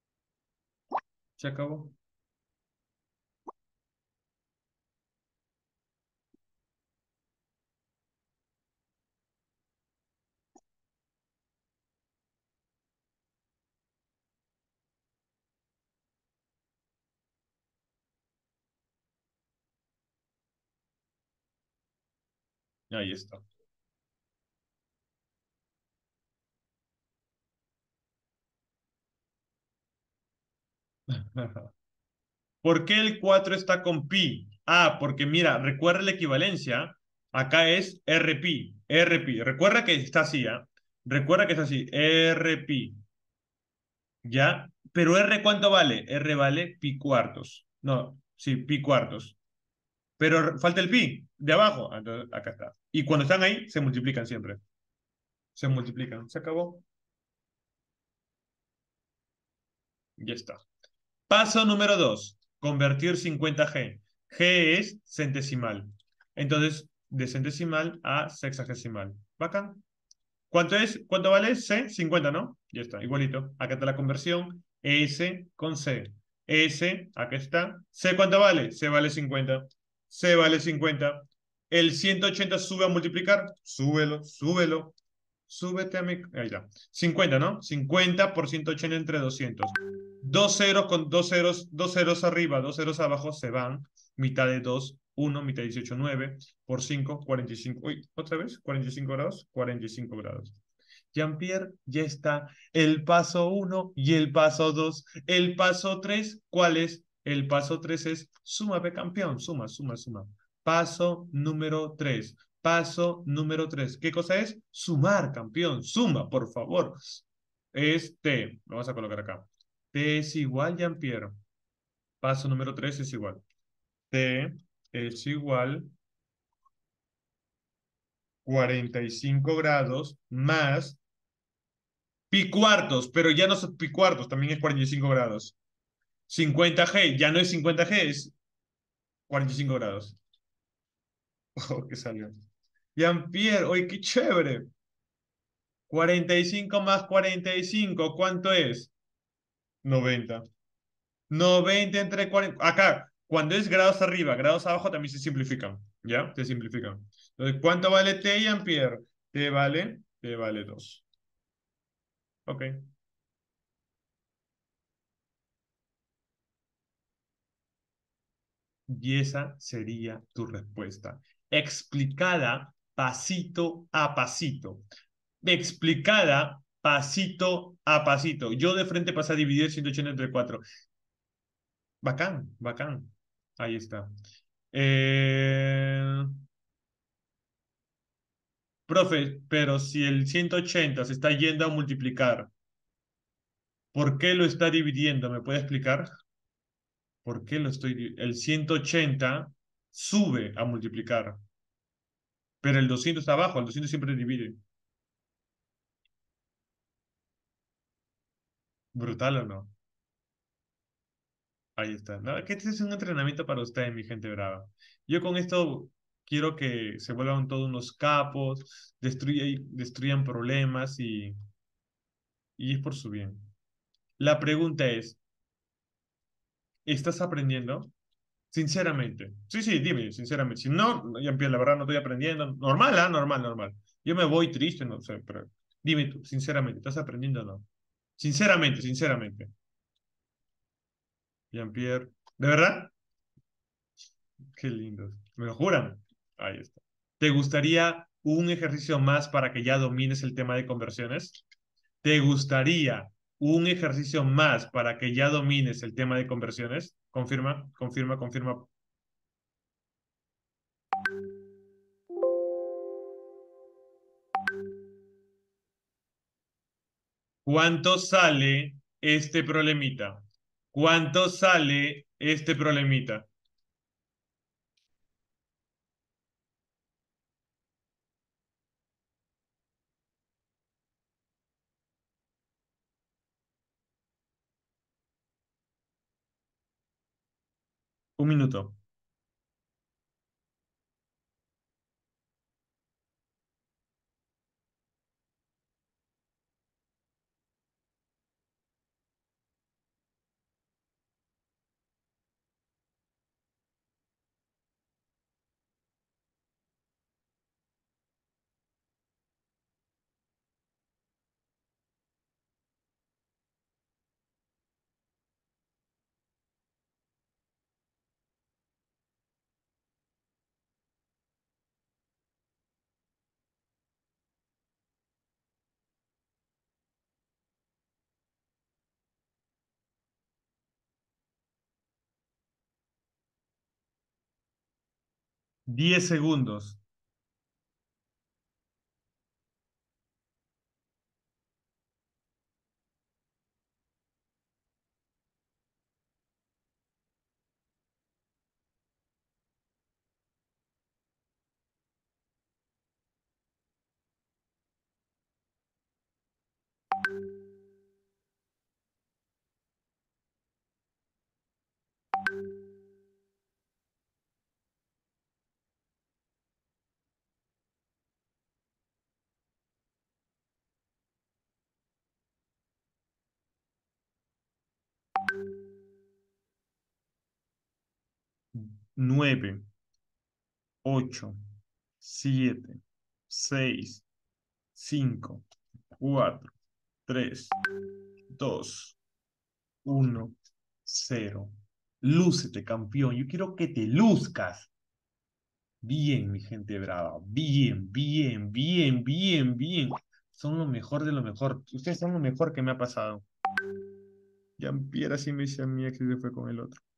Se acabó. Ahí está. ¿Por qué el 4 está con pi? Ah, porque mira, recuerda la equivalencia. Acá es R pi. R pi. Recuerda que está así, ¿ah? Recuerda que está así. R pi. ¿Ya? Pero R ¿cuánto vale? R vale pi cuartos. No, sí, pi cuartos. Pero falta el pi de abajo. Entonces, acá está. Y cuando están ahí, se multiplican siempre. Se multiplican. Se acabó. Ya está. Paso número 2. Convertir 50G. G es centesimal. Entonces, de centesimal a sexagesimal. Bacán. ¿Cuánto es? ¿Cuánto vale? C, 50, ¿no? Ya está, igualito. Acá está la conversión. S con C. S, acá está. C, ¿cuánto vale? C vale 50. C vale 50. El 180 sube a multiplicar. Súbelo, súbelo. Súbete a mi... Ahí está. 50, ¿no? 50 por 180 entre 200. Dos ceros con dos ceros arriba, dos ceros abajo se van. Mitad de 2, 1, mitad de 18, 9. Por 5, 45. Uy, ¿otra vez? 45 grados. 45 grados. Jean-Pierre, ya está el paso uno y el paso 2. El paso 3, ¿cuál es? El paso 3 es suma, pe campeón. Suma, suma, suma. Paso número 3. Paso número 3. ¿Qué cosa es? Sumar, campeón. Suma, por favor. Es T. Lo vamos a colocar acá. T es igual, Jean-Pierre. Paso número 3 es igual. T es igual 45 grados más pi cuartos, pero ya no son pi cuartos, también es 45 grados. 50G, ya no es 50G, es 45 grados. Oh, ¿qué salió? Jean-Pierre, oye, qué chévere. 45 más 45, ¿cuánto es? 90. 90 entre 40. Acá, cuando es grados arriba, grados abajo, también se simplifican. ¿Ya? Se simplifican. Entonces, ¿cuánto vale T, Jean-Pierre? T vale 2. Ok. Y esa sería tu respuesta. Explicada pasito a pasito. Explicada pasito a pasito. Yo de frente pasé a dividir 180 entre 4. Bacán, bacán. Ahí está. Eh, Profe, pero si el 180 se está yendo a multiplicar, ¿por qué lo está dividiendo? ¿Me puede explicar? ¿Por qué lo estoy El 180 sube a multiplicar, pero el 200 está abajo, el 200 siempre divide. ¿Brutal o no? Ahí está. No, que este es un entrenamiento para ustedes, mi gente brava. Yo con esto quiero que se vuelvan todos unos capos, destruyan problemas y es por su bien. La pregunta es, ¿estás aprendiendo? Sinceramente. Sí, sí, dime, sinceramente. Si no, Jean-Pierre, la verdad no estoy aprendiendo. Normal, ¿ah? Normal, normal. Yo me voy triste, no sé, pero dime tú, sinceramente, ¿estás aprendiendo o no? Sinceramente, sinceramente. Jean-Pierre, ¿de verdad? Qué lindo. ¿Me lo juran? Ahí está. ¿Te gustaría un ejercicio más para que ya domines el tema de conversiones? ¿Te gustaría un ejercicio más para que ya domines el tema de conversiones? Confirma, confirma, confirma. ¿Cuánto sale este problemita? ¿Cuánto sale este problemita? Un minuto. 10 segundos. 9, 8, 7, 6, 5, 4, 3, 2, 1, 0. Lúcete, campeón. Yo quiero que te luzcas. Bien, mi gente brava. Bien, bien, bien, bien, bien. Son lo mejor de lo mejor. Ustedes son lo mejor que me ha pasado. Jean-Pierre así me dice a mi ex y se fue con el otro.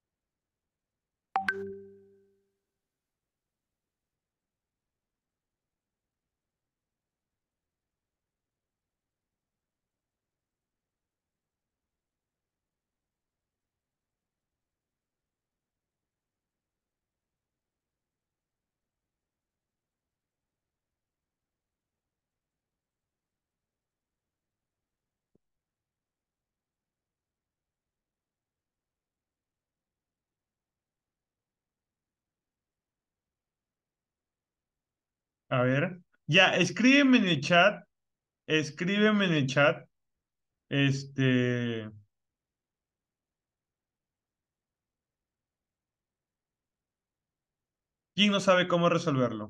A ver. Ya, escríbeme en el chat. Escríbeme en el chat. Este. ¿Quién no sabe cómo resolverlo?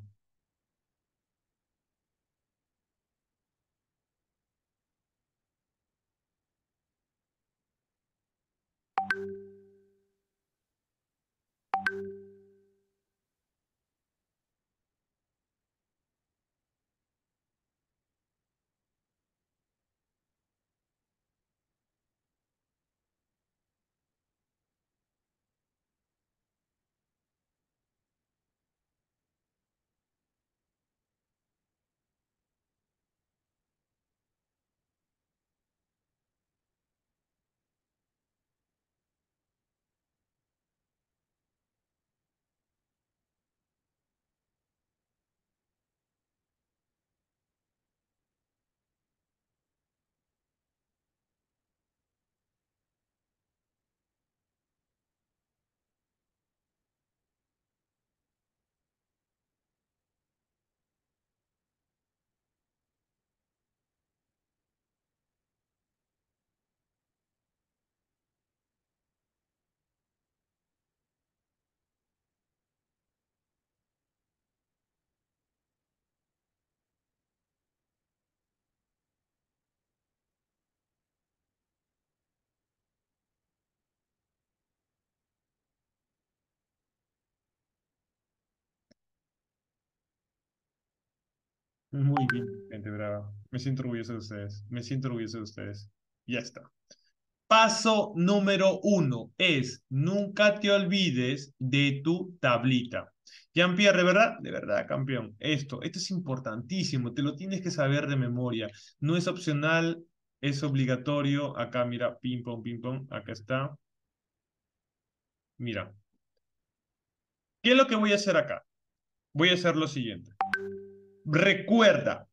Muy bien, gente brava. Me siento orgulloso de ustedes. Me siento orgulloso de ustedes. Ya está. Paso número 1 es nunca te olvides de tu tablita. Jean-Pierre, de verdad, campeón. Esto es importantísimo. Te lo tienes que saber de memoria. No es opcional, es obligatorio. Acá, mira, ping pong, ping pong. Acá está. Mira. ¿Qué es lo que voy a hacer acá? Voy a hacer lo siguiente. Recuerda,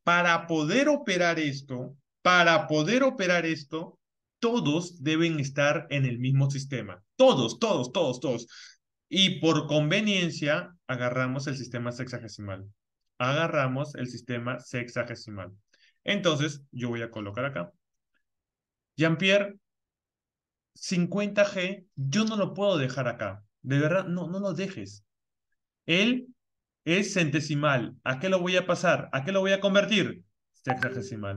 para poder operar esto, todos deben estar en el mismo sistema. Todos, todos, todos, todos. Y por conveniencia, agarramos el sistema sexagesimal. Agarramos el sistema sexagesimal. Entonces, yo voy a colocar acá. Jean-Pierre, 50G, yo no lo puedo dejar acá. De verdad, no, no lo dejes. Él es centesimal. ¿A qué lo voy a pasar? ¿A qué lo voy a convertir? Sexagesimal.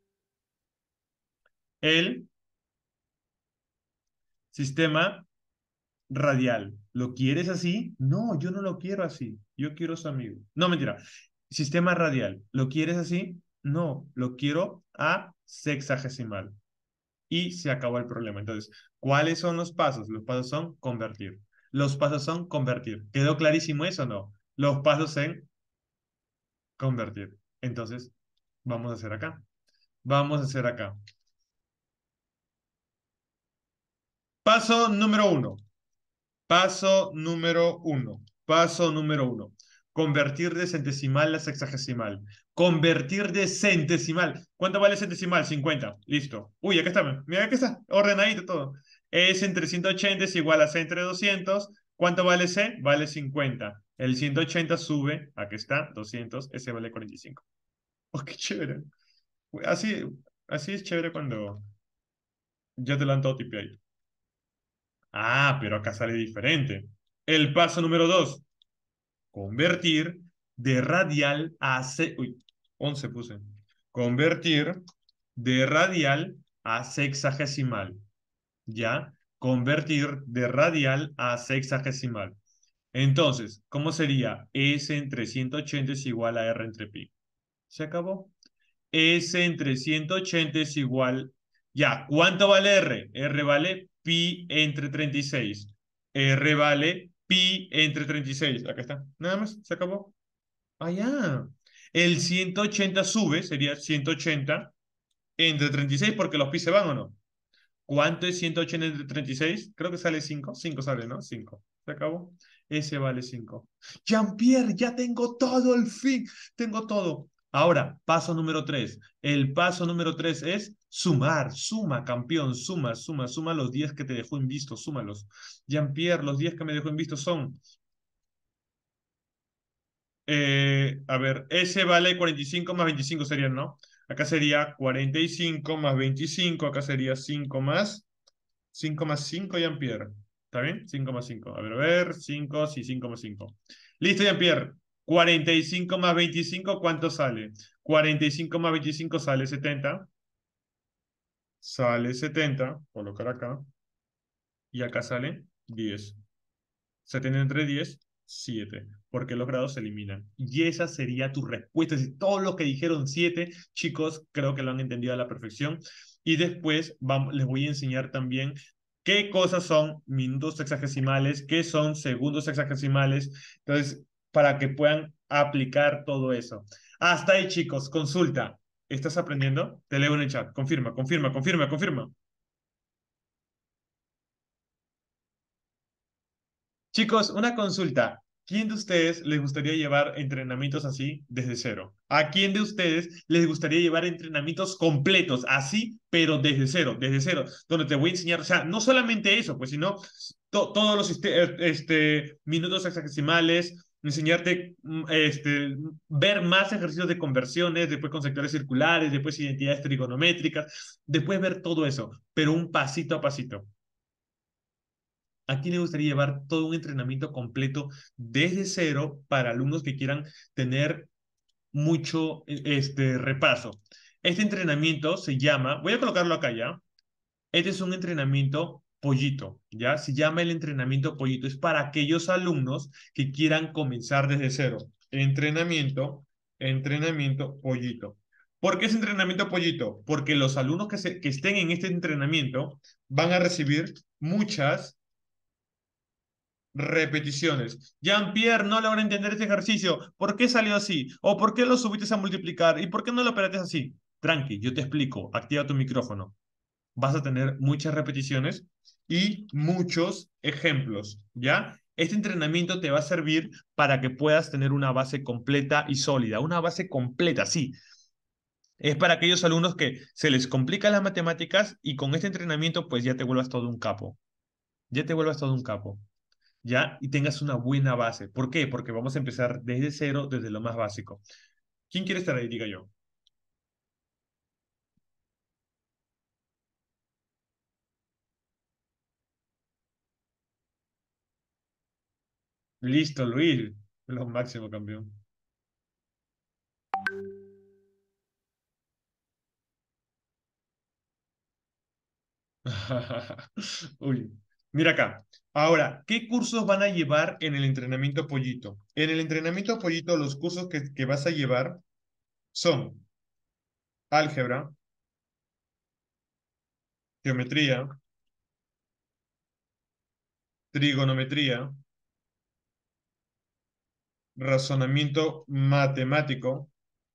El sistema radial. ¿Lo quieres así? No, yo no lo quiero así. Yo quiero su amigo. No, mentira. Sistema radial. ¿Lo quieres así? No, lo quiero a sexagesimal. Y se acabó el problema. Entonces, ¿cuáles son los pasos? Los pasos son convertir. Los pasos son convertir. ¿Quedó clarísimo eso o no? Los pasos en convertir. Entonces, vamos a hacer acá. Vamos a hacer acá. Paso número 1. Paso número 1. Paso número 1. Convertir de centesimal a sexagesimal. Convertir de centesimal. ¿Cuánto vale centesimal? 50. Listo. Uy, acá está. Mira, acá está. Ordenadito todo. Es entre 180 es igual a C entre 200. ¿Cuánto vale C? Vale 50. El 180 sube. Aquí está. 200. Ese vale 45. Oh, qué chévere. Así, así es chévere cuando ya te lo han todo tipeado. Ah, pero acá sale diferente. El paso número 2, convertir de radial a uy, 11 puse. Convertir de radial a sexagesimal. ¿Ya? Convertir de radial a sexagesimal. Entonces, ¿cómo sería? S entre 180 es igual a R entre pi. ¿Se acabó? S entre 180 es igual. Ya, ¿cuánto vale R? R vale pi entre 36. R vale pi entre 36. Acá está. Nada más, se acabó. Ah, ya. El 180 sube, sería 180 entre 36 porque los pi se van o no. ¿Cuánto es 180 entre 36? Creo que sale 5. 5 sale, ¿no? 5. ¿Se acabó? Ese vale 5. Jean-Pierre, ya tengo todo el fin. Tengo todo. Ahora, paso número 3. El paso número 3 es sumar. Suma, campeón. Suma, suma, suma los 10 que te dejó en visto. Súmalos. Jean-Pierre, los 10 que me dejó en visto son... a ver, ese vale 45 más 25 serían, ¿no? Acá sería 45 más 25. Acá sería 5 más... 5 más 5, Jean-Pierre. ¿Está bien? 5 más 5. A ver, 5, sí, 5 más 5. Listo, Jean-Pierre. 45 más 25, ¿cuánto sale? 45 más 25 sale 70. Sale 70. Colocar acá. Y acá sale 10. 70 entre 10, 7. Porque los grados se eliminan. Y esa sería tu respuesta. Si todos los que dijeron 7, chicos, creo que lo han entendido a la perfección. Y después les voy a enseñar también qué cosas son minutos sexagesimales, qué son segundos sexagesimales. Entonces, para que puedan aplicar todo eso. Hasta ahí, chicos, consulta. ¿Estás aprendiendo? Te leo en el chat. Confirma, confirma, confirma, confirma. Chicos, una consulta. ¿Quién de ustedes les gustaría llevar entrenamientos así desde cero? ¿A quién de ustedes les gustaría llevar entrenamientos completos así, pero desde cero, donde te voy a enseñar, o sea, no solamente eso, pues, sino todos los minutos hexagesimales, enseñarte, ver más ejercicios de conversiones, después con sectores circulares, después identidades trigonométricas, después ver todo eso, pero un pasito a pasito. ¿A quién le gustaría llevar todo un entrenamiento completo desde cero para alumnos que quieran tener mucho repaso? Este entrenamiento se llama, voy a colocarlo acá ya. Este es un entrenamiento pollito, ¿ya? Se llama el entrenamiento pollito. Es para aquellos alumnos que quieran comenzar desde cero. Entrenamiento Entrenamiento pollito. ¿Por qué es entrenamiento pollito? Porque los alumnos que estén en este entrenamiento van a recibir muchas repeticiones. Jean-Pierre no logra entender este ejercicio. ¿Por qué salió así? ¿O por qué lo subiste a multiplicar? ¿Y por qué no lo operaste así? Tranqui, yo te explico. Activa tu micrófono. Vas a tener muchas repeticiones y muchos ejemplos, ¿ya? Este entrenamiento te va a servir para que puedas tener una base completa y sólida. Una base completa, sí. Es para aquellos alumnos que se les complican las matemáticas y con este entrenamiento pues ya te vuelvas todo un capo. Ya te vuelvas todo un capo. ¿Ya? Y tengas una buena base. ¿Por qué? Porque vamos a empezar desde cero, desde lo más básico. ¿Quién quiere estar ahí? Diga yo. Listo, Luis. Lo máximo, campeón. Uy, mira acá. Ahora, ¿qué cursos van a llevar en el entrenamiento pollito? En el entrenamiento pollito, los cursos que vas a llevar son álgebra, geometría, trigonometría, razonamiento matemático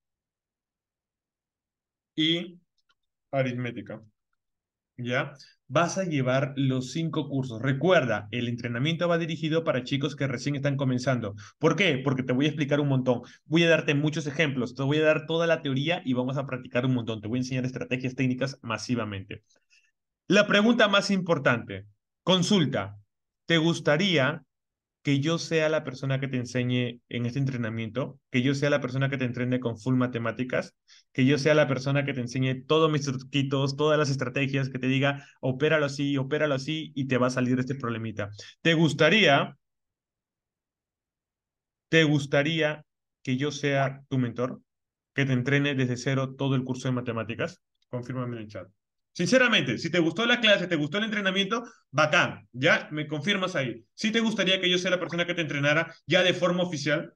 y aritmética. ¿Ya? Vas a llevar los 5 cursos. Recuerda, el entrenamiento va dirigido para chicos que recién están comenzando. ¿Por qué? Porque te voy a explicar un montón. Voy a darte muchos ejemplos, te voy a dar toda la teoría y vamos a practicar un montón. Te voy a enseñar estrategias técnicas masivamente. La pregunta más importante, consulta, ¿te gustaría que yo sea la persona que te enseñe en este entrenamiento, que yo sea la persona que te entrene con full matemáticas, que yo sea la persona que te enseñe todos mis truquitos, todas las estrategias, que te diga, opéralo así y te va a salir este problemita? ¿Te gustaría, te gustaría que yo sea tu mentor, que te entrene desde cero todo el curso de matemáticas? Confírmame en el chat. Sinceramente, si te gustó la clase, te gustó el entrenamiento, bacán, ya me confirmas ahí. Si te gustaría que yo sea la persona que te entrenara ya de forma oficial.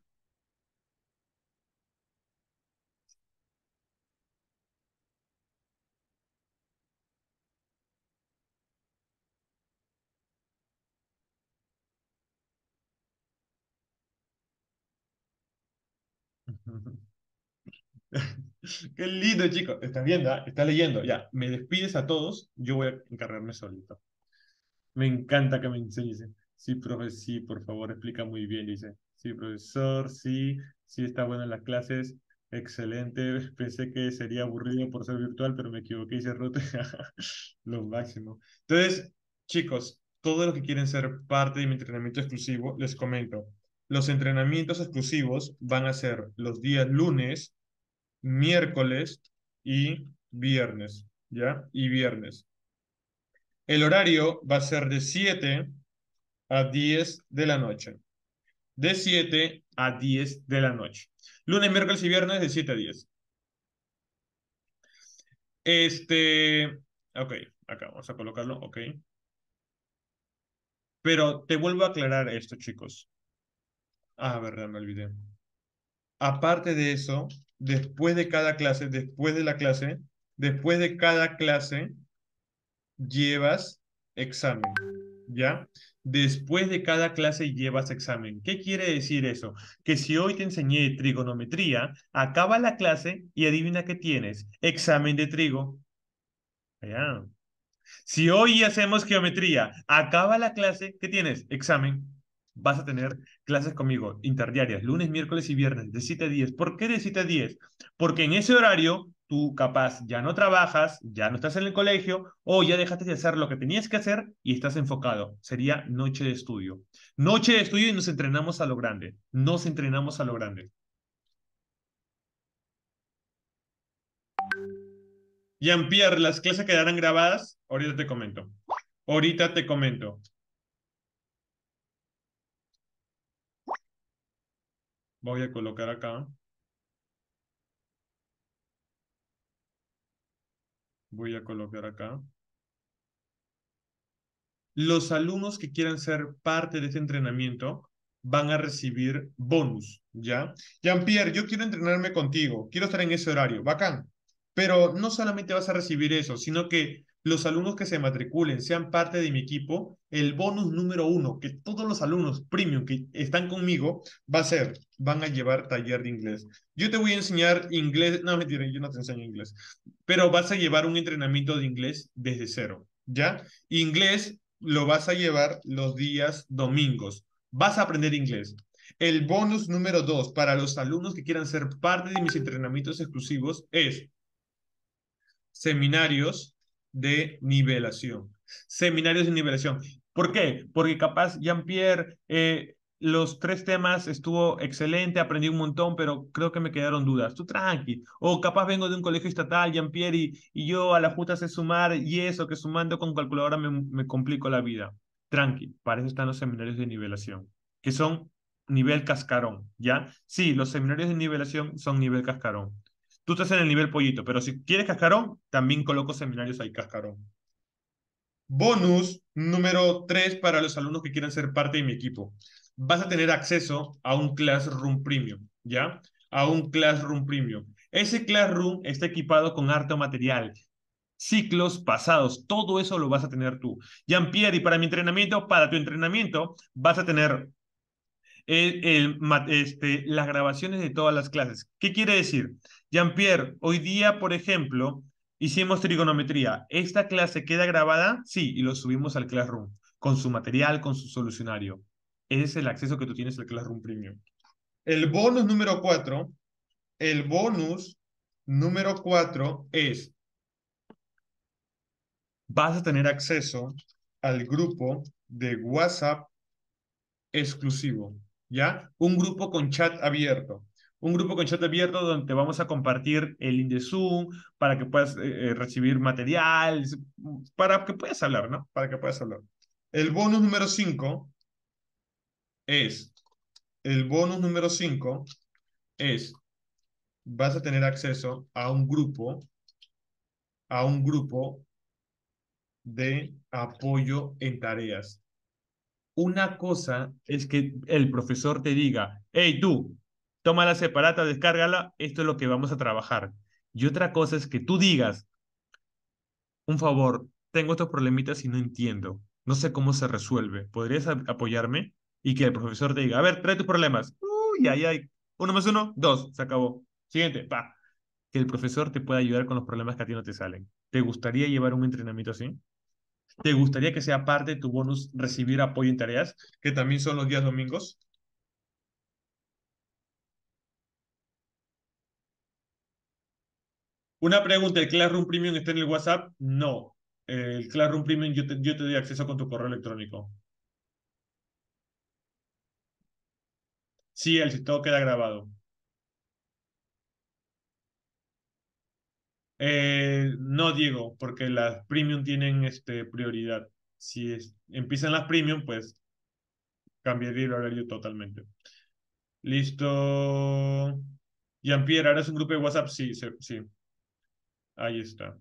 Qué lindo, chico. Estás viendo, ¿ah? Estás leyendo. Ya, me despides a todos. Yo voy a encargarme solito. Me encanta que me enseñes. Sí, profe, sí, por favor, explica muy bien, dice. Sí, profesor, sí, sí, está bueno en las clases. Excelente. Pensé que sería aburrido por ser virtual, pero me equivoqué y se roto. Lo máximo. Entonces, chicos, todos los que quieren ser parte de mi entrenamiento exclusivo, les comento. Los entrenamientos exclusivos van a ser los días lunes, miércoles y viernes, ¿ya? Y viernes. El horario va a ser de 7 a 10 de la noche. De 7 a 10 de la noche. Lunes, miércoles y viernes de 7 a 10. Este, ok, acá vamos a colocarlo, ok. Pero te vuelvo a aclarar esto, chicos. Ah, verdad, me olvidé. Aparte de eso, después de cada clase, después de cada clase, llevas examen, ¿ya? Después de cada clase llevas examen. ¿Qué quiere decir eso? Que si hoy te enseñé trigonometría, acaba la clase y adivina qué tienes. Examen de trigo. Ya. Si hoy hacemos geometría, acaba la clase, ¿qué tienes? Examen. Vas a tener clases conmigo, interdiarias, lunes, miércoles y viernes, de 7 a 10. ¿Por qué de 7 a 10? Porque en ese horario tú capaz ya no trabajas, ya no estás en el colegio o ya dejaste de hacer lo que tenías que hacer y estás enfocado. Sería noche de estudio. Noche de estudio y nos entrenamos a lo grande. Nos entrenamos a lo grande. Jean-Pierre, las clases quedarán grabadas. Ahorita te comento. Ahorita te comento. Voy a colocar acá. Voy a colocar acá. Los alumnos que quieran ser parte de este entrenamiento, van a recibir bonus, ¿ya? Jean-Pierre, yo quiero entrenarme contigo, quiero estar en ese horario, bacán. Pero no solamente vas a recibir eso, sino que los alumnos que se matriculen, sean parte de mi equipo, el bonus número uno, que todos los alumnos premium que están conmigo, va a ser, van a llevar taller de inglés. Yo te voy a enseñar inglés, no, mentira, yo no te enseño inglés, pero vas a llevar un entrenamiento de inglés desde cero, ¿ya? Inglés lo vas a llevar los días domingos. Vas a aprender inglés. El bonus número dos para los alumnos que quieran ser parte de mis entrenamientos exclusivos es seminarios de nivelación. Seminarios de nivelación. ¿Por qué? Porque capaz Jean-Pierre, los tres temas estuvo excelente, aprendí un montón, pero creo que me quedaron dudas. Tú tranqui. O capaz vengo de un colegio estatal, Jean-Pierre, y yo a la justa sé sumar y eso, que sumando con calculadora me complico la vida. Tranqui, para eso están los seminarios de nivelación, que son nivel cascarón, ¿ya? Sí, los seminarios de nivelación son nivel cascarón. Tú estás en el nivel pollito, pero si quieres cascarón, también coloco seminarios ahí cascarón. Bonus número 3 para los alumnos que quieran ser parte de mi equipo. Vas a tener acceso a un Classroom Premium, ¿ya? A un Classroom Premium. Ese Classroom está equipado con harto material, ciclos pasados, todo eso lo vas a tener tú. Jean-Pierre, y para mi entrenamiento, para tu entrenamiento, vas a tener las grabaciones de todas las clases. ¿Qué quiere decir? Jean-Pierre, hoy día, por ejemplo, hicimos trigonometría. ¿Esta clase queda grabada? Sí, y lo subimos al Classroom, con su material, con su solucionario. Ese es el acceso que tú tienes al Classroom Premium. El bonus número 4, el bonus número 4 es, vas a tener acceso al grupo de WhatsApp exclusivo, ¿ya? Un grupo con chat abierto. Un grupo con chat abierto donde te vamos a compartir el link de Zoom para que puedas recibir material, para que puedas hablar, ¿no? Para que puedas hablar. El bonus número 5 es, el bonus número 5 es, vas a tener acceso a un grupo de apoyo en tareas. Una cosa es que el profesor te diga, hey tú, toma la separata, descárgala, esto es lo que vamos a trabajar. Y otra cosa es que tú digas, un favor, tengo estos problemitas y no entiendo, no sé cómo se resuelve, ¿podrías apoyarme? Y que el profesor te diga, a ver, trae tus problemas. Uy, ay, ay, uno más uno, dos, se acabó. Siguiente, pa. Que el profesor te pueda ayudar con los problemas que a ti no te salen. ¿Te gustaría llevar un entrenamiento así? ¿Te gustaría que sea parte de tu bonus recibir apoyo en tareas, que también son los días domingos? Una pregunta, ¿el Classroom Premium está en el WhatsApp? No. El Classroom Premium yo te doy acceso con tu correo electrónico. Sí, el todo queda grabado. No, Diego, porque las Premium tienen prioridad. Si empiezan las Premium, pues cambiaría el horario totalmente. Listo. Jean-Pierre, ¿ahora es un grupo de WhatsApp? Sí, sí, sí. Ahí está.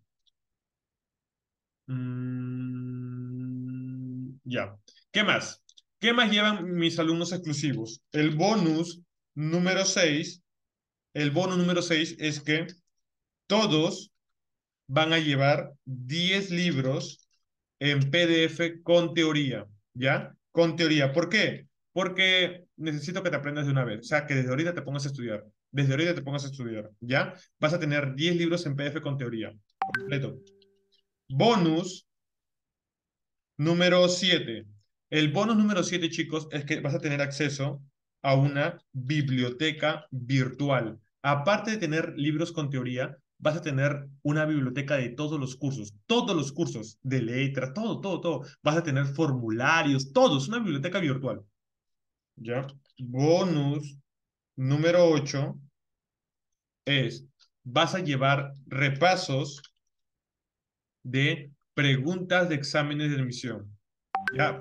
Ya. ¿Qué más? ¿Qué más llevan mis alumnos exclusivos? Número 6, el bonus número 6 es que todos van a llevar 10 libros en PDF con teoría, ¿ya? Con teoría. ¿Por qué? Porque necesito que te aprendas de una vez. O sea, que desde ahorita te pongas a estudiar. Desde ahorita te pongas a estudiar, ¿ya? Vas a tener 10 libros en PDF con teoría. Completo. Bonus número 7. El bonus número 7, chicos, es que vas a tener acceso a una biblioteca virtual. Aparte de tener libros con teoría, vas a tener una biblioteca de todos los cursos de letras, todo, todo, todo. Vas a tener formularios, todos, una biblioteca virtual. ¿Ya? Bonus número 8 es, vas a llevar repasos de preguntas de exámenes de admisión. Ya,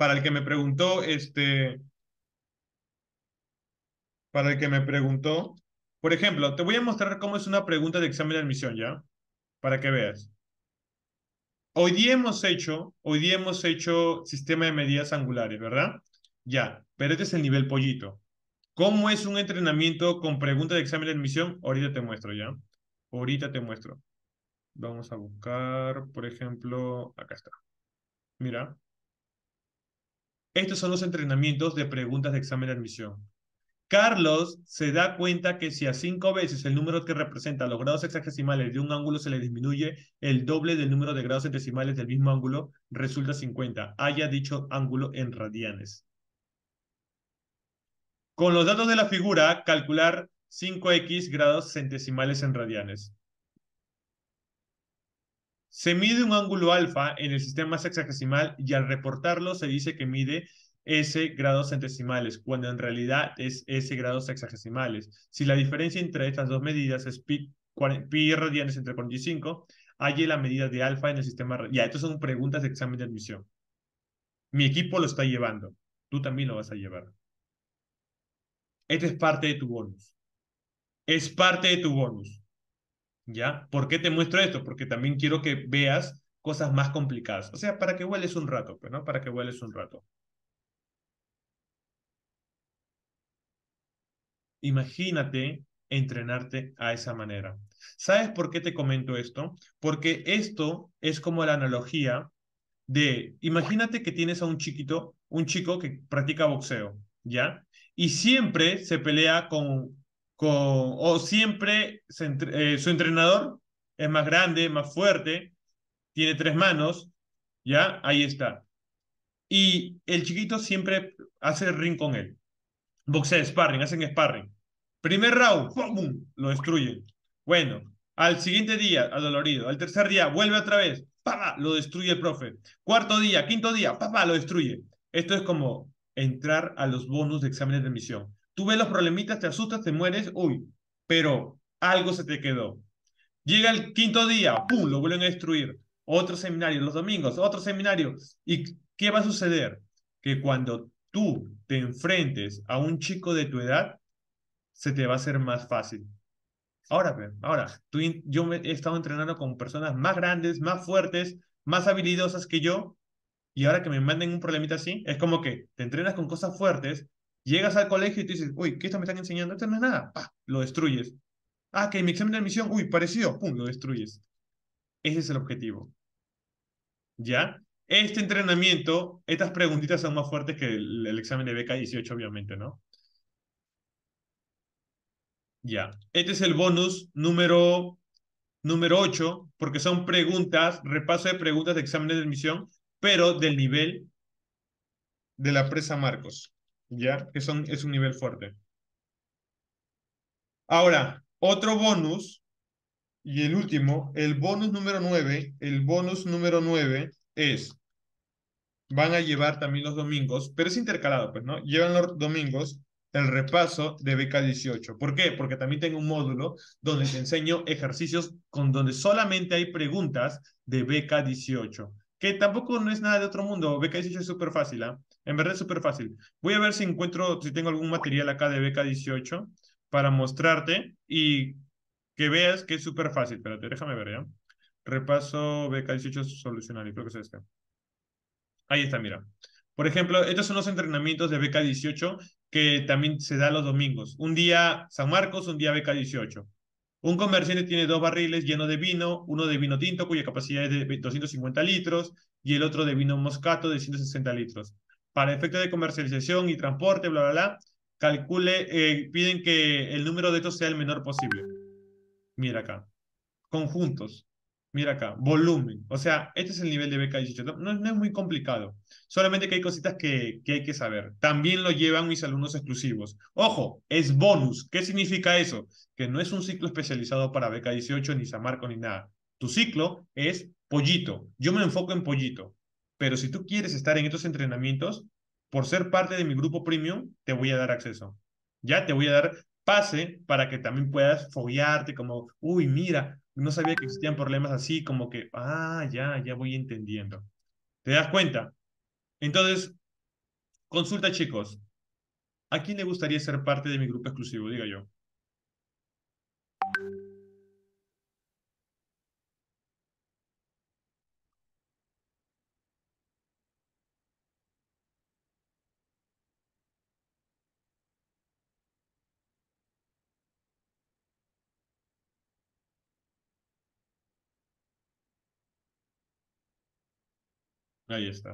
para el que me preguntó, por ejemplo, te voy a mostrar cómo es una pregunta de examen de admisión, ¿ya? Para que veas. Hoy día hemos hecho sistema de medidas angulares, ¿verdad? Ya, pero este es el nivel pollito. ¿Cómo es un entrenamiento con preguntas de examen de admisión? Ahorita te muestro ya. Ahorita te muestro. Vamos a buscar, por ejemplo, acá está. Mira, estos son los entrenamientos de preguntas de examen de admisión. Carlos se da cuenta que si a 5 veces el número que representa los grados sexagesimales de un ángulo se le disminuye el doble del número de grados centesimales del mismo ángulo, resulta 50. Haya dicho ángulo en radianes. Con los datos de la figura, calcular 5x grados centesimales en radianes. Se mide un ángulo alfa en el sistema sexagesimal y al reportarlo se dice que mide S grados centesimales, cuando en realidad es S grados sexagesimales. Si la diferencia entre estas dos medidas es pi radianes entre 45, halle la medida de alfa en el sistema. Ya, estas son preguntas de examen de admisión. Mi equipo lo está llevando. Tú también lo vas a llevar. Este es parte de tu bonus. Es parte de tu bonus. ¿Ya? ¿Por qué te muestro esto? Porque también quiero que veas cosas más complicadas. O sea, para que hueles un rato, pues, ¿no? Para que hueles un rato. Imagínate entrenarte a esa manera. ¿Sabes por qué te comento esto? Porque esto es como la analogía de, imagínate que tienes a un chiquito, un chico que practica boxeo, ¿ya? Y siempre se pelea o siempre su entrenador es más grande, más fuerte, tiene 3 manos, ¿ya? Ahí está. Y el chiquito siempre hace ring con él. Boxea, sparring, hacen sparring. Primer round, ¡pum! ¡Bum! Lo destruyen. Bueno, al siguiente día, adolorido. Al tercer día, vuelve otra vez. ¡Papa! Lo destruye el profe. Cuarto día, quinto día, ¡papa! Lo destruye. Esto es como entrar a los bonus de exámenes de admisión. Tú ves los problemitas, te asustas, te mueres, uy, pero algo se te quedó. Llega el quinto día, ¡pum! Lo vuelven a destruir. Otro seminario, los domingos, otro seminario. ¿Y qué va a suceder? Que cuando tú te enfrentes a un chico de tu edad, se te va a hacer más fácil. Ahora, yo me he estado entrenando con personas más grandes, más fuertes, más habilidosas que yo, y ahora que me manden un problemita así, es como que te entrenas con cosas fuertes, llegas al colegio y te dices, uy, ¿qué esto me están enseñando? Esto no es nada, ¡pah! Lo destruyes. Ah, que mi examen de admisión, uy, parecido, pum, lo destruyes. Ese es el objetivo, ¿ya? Este entrenamiento, estas preguntitas son más fuertes que el examen de beca 18, obviamente, ¿no? Ya. Este es el bonus número 8, porque son preguntas, repaso de preguntas de exámenes de admisión, pero del nivel de la presa Marcos, ¿ya? Es un nivel fuerte. Ahora, otro bonus, y el último, el bonus número 9 es van a llevar también los domingos, pero es intercalado, pues, ¿no? Llevan los domingos el repaso de beca 18. ¿Por qué? Porque también tengo un módulo donde te enseño ejercicios con donde solamente hay preguntas de beca 18, que tampoco no es nada de otro mundo. Beca 18 es súper fácil, ¿ah? En verdad es súper fácil. Voy a ver si encuentro, si tengo algún material acá de beca 18 para mostrarte y que veas que es súper fácil. Espérate, déjame ver, ¿ya? Repaso beca 18 solucionario, creo que es este. Ahí está, mira. Por ejemplo, estos son los entrenamientos de beca 18 que también se da los domingos. Un día San Marcos, un día beca 18. Un comerciante tiene 2 barriles llenos de vino, uno de vino tinto cuya capacidad es de 250 litros y el otro de vino moscato de 160 litros. Para efectos de comercialización y transporte, bla, bla, bla, piden que el número de estos sea el menor posible. Mira acá conjuntos. Mira acá, volumen. O sea, este es el nivel de beca 18. No es muy complicado. Solamente que hay cositas que hay que saber. También lo llevan mis alumnos exclusivos. Ojo, es bonus. ¿Qué significa eso? Que no es un ciclo especializado para beca 18 ni San Marco ni nada. Tu ciclo es pollito. Yo me enfoco en pollito. Pero si tú quieres estar en estos entrenamientos, por ser parte de mi grupo premium, te voy a dar acceso. Ya te voy a dar pase para que también puedas foguearte como, uy, mira, no sabía que existían problemas así, como que, ya voy entendiendo. ¿Te das cuenta? Entonces, consulta, chicos, ¿a quién le gustaría ser parte de mi grupo exclusivo? Diga yo. Ahí está.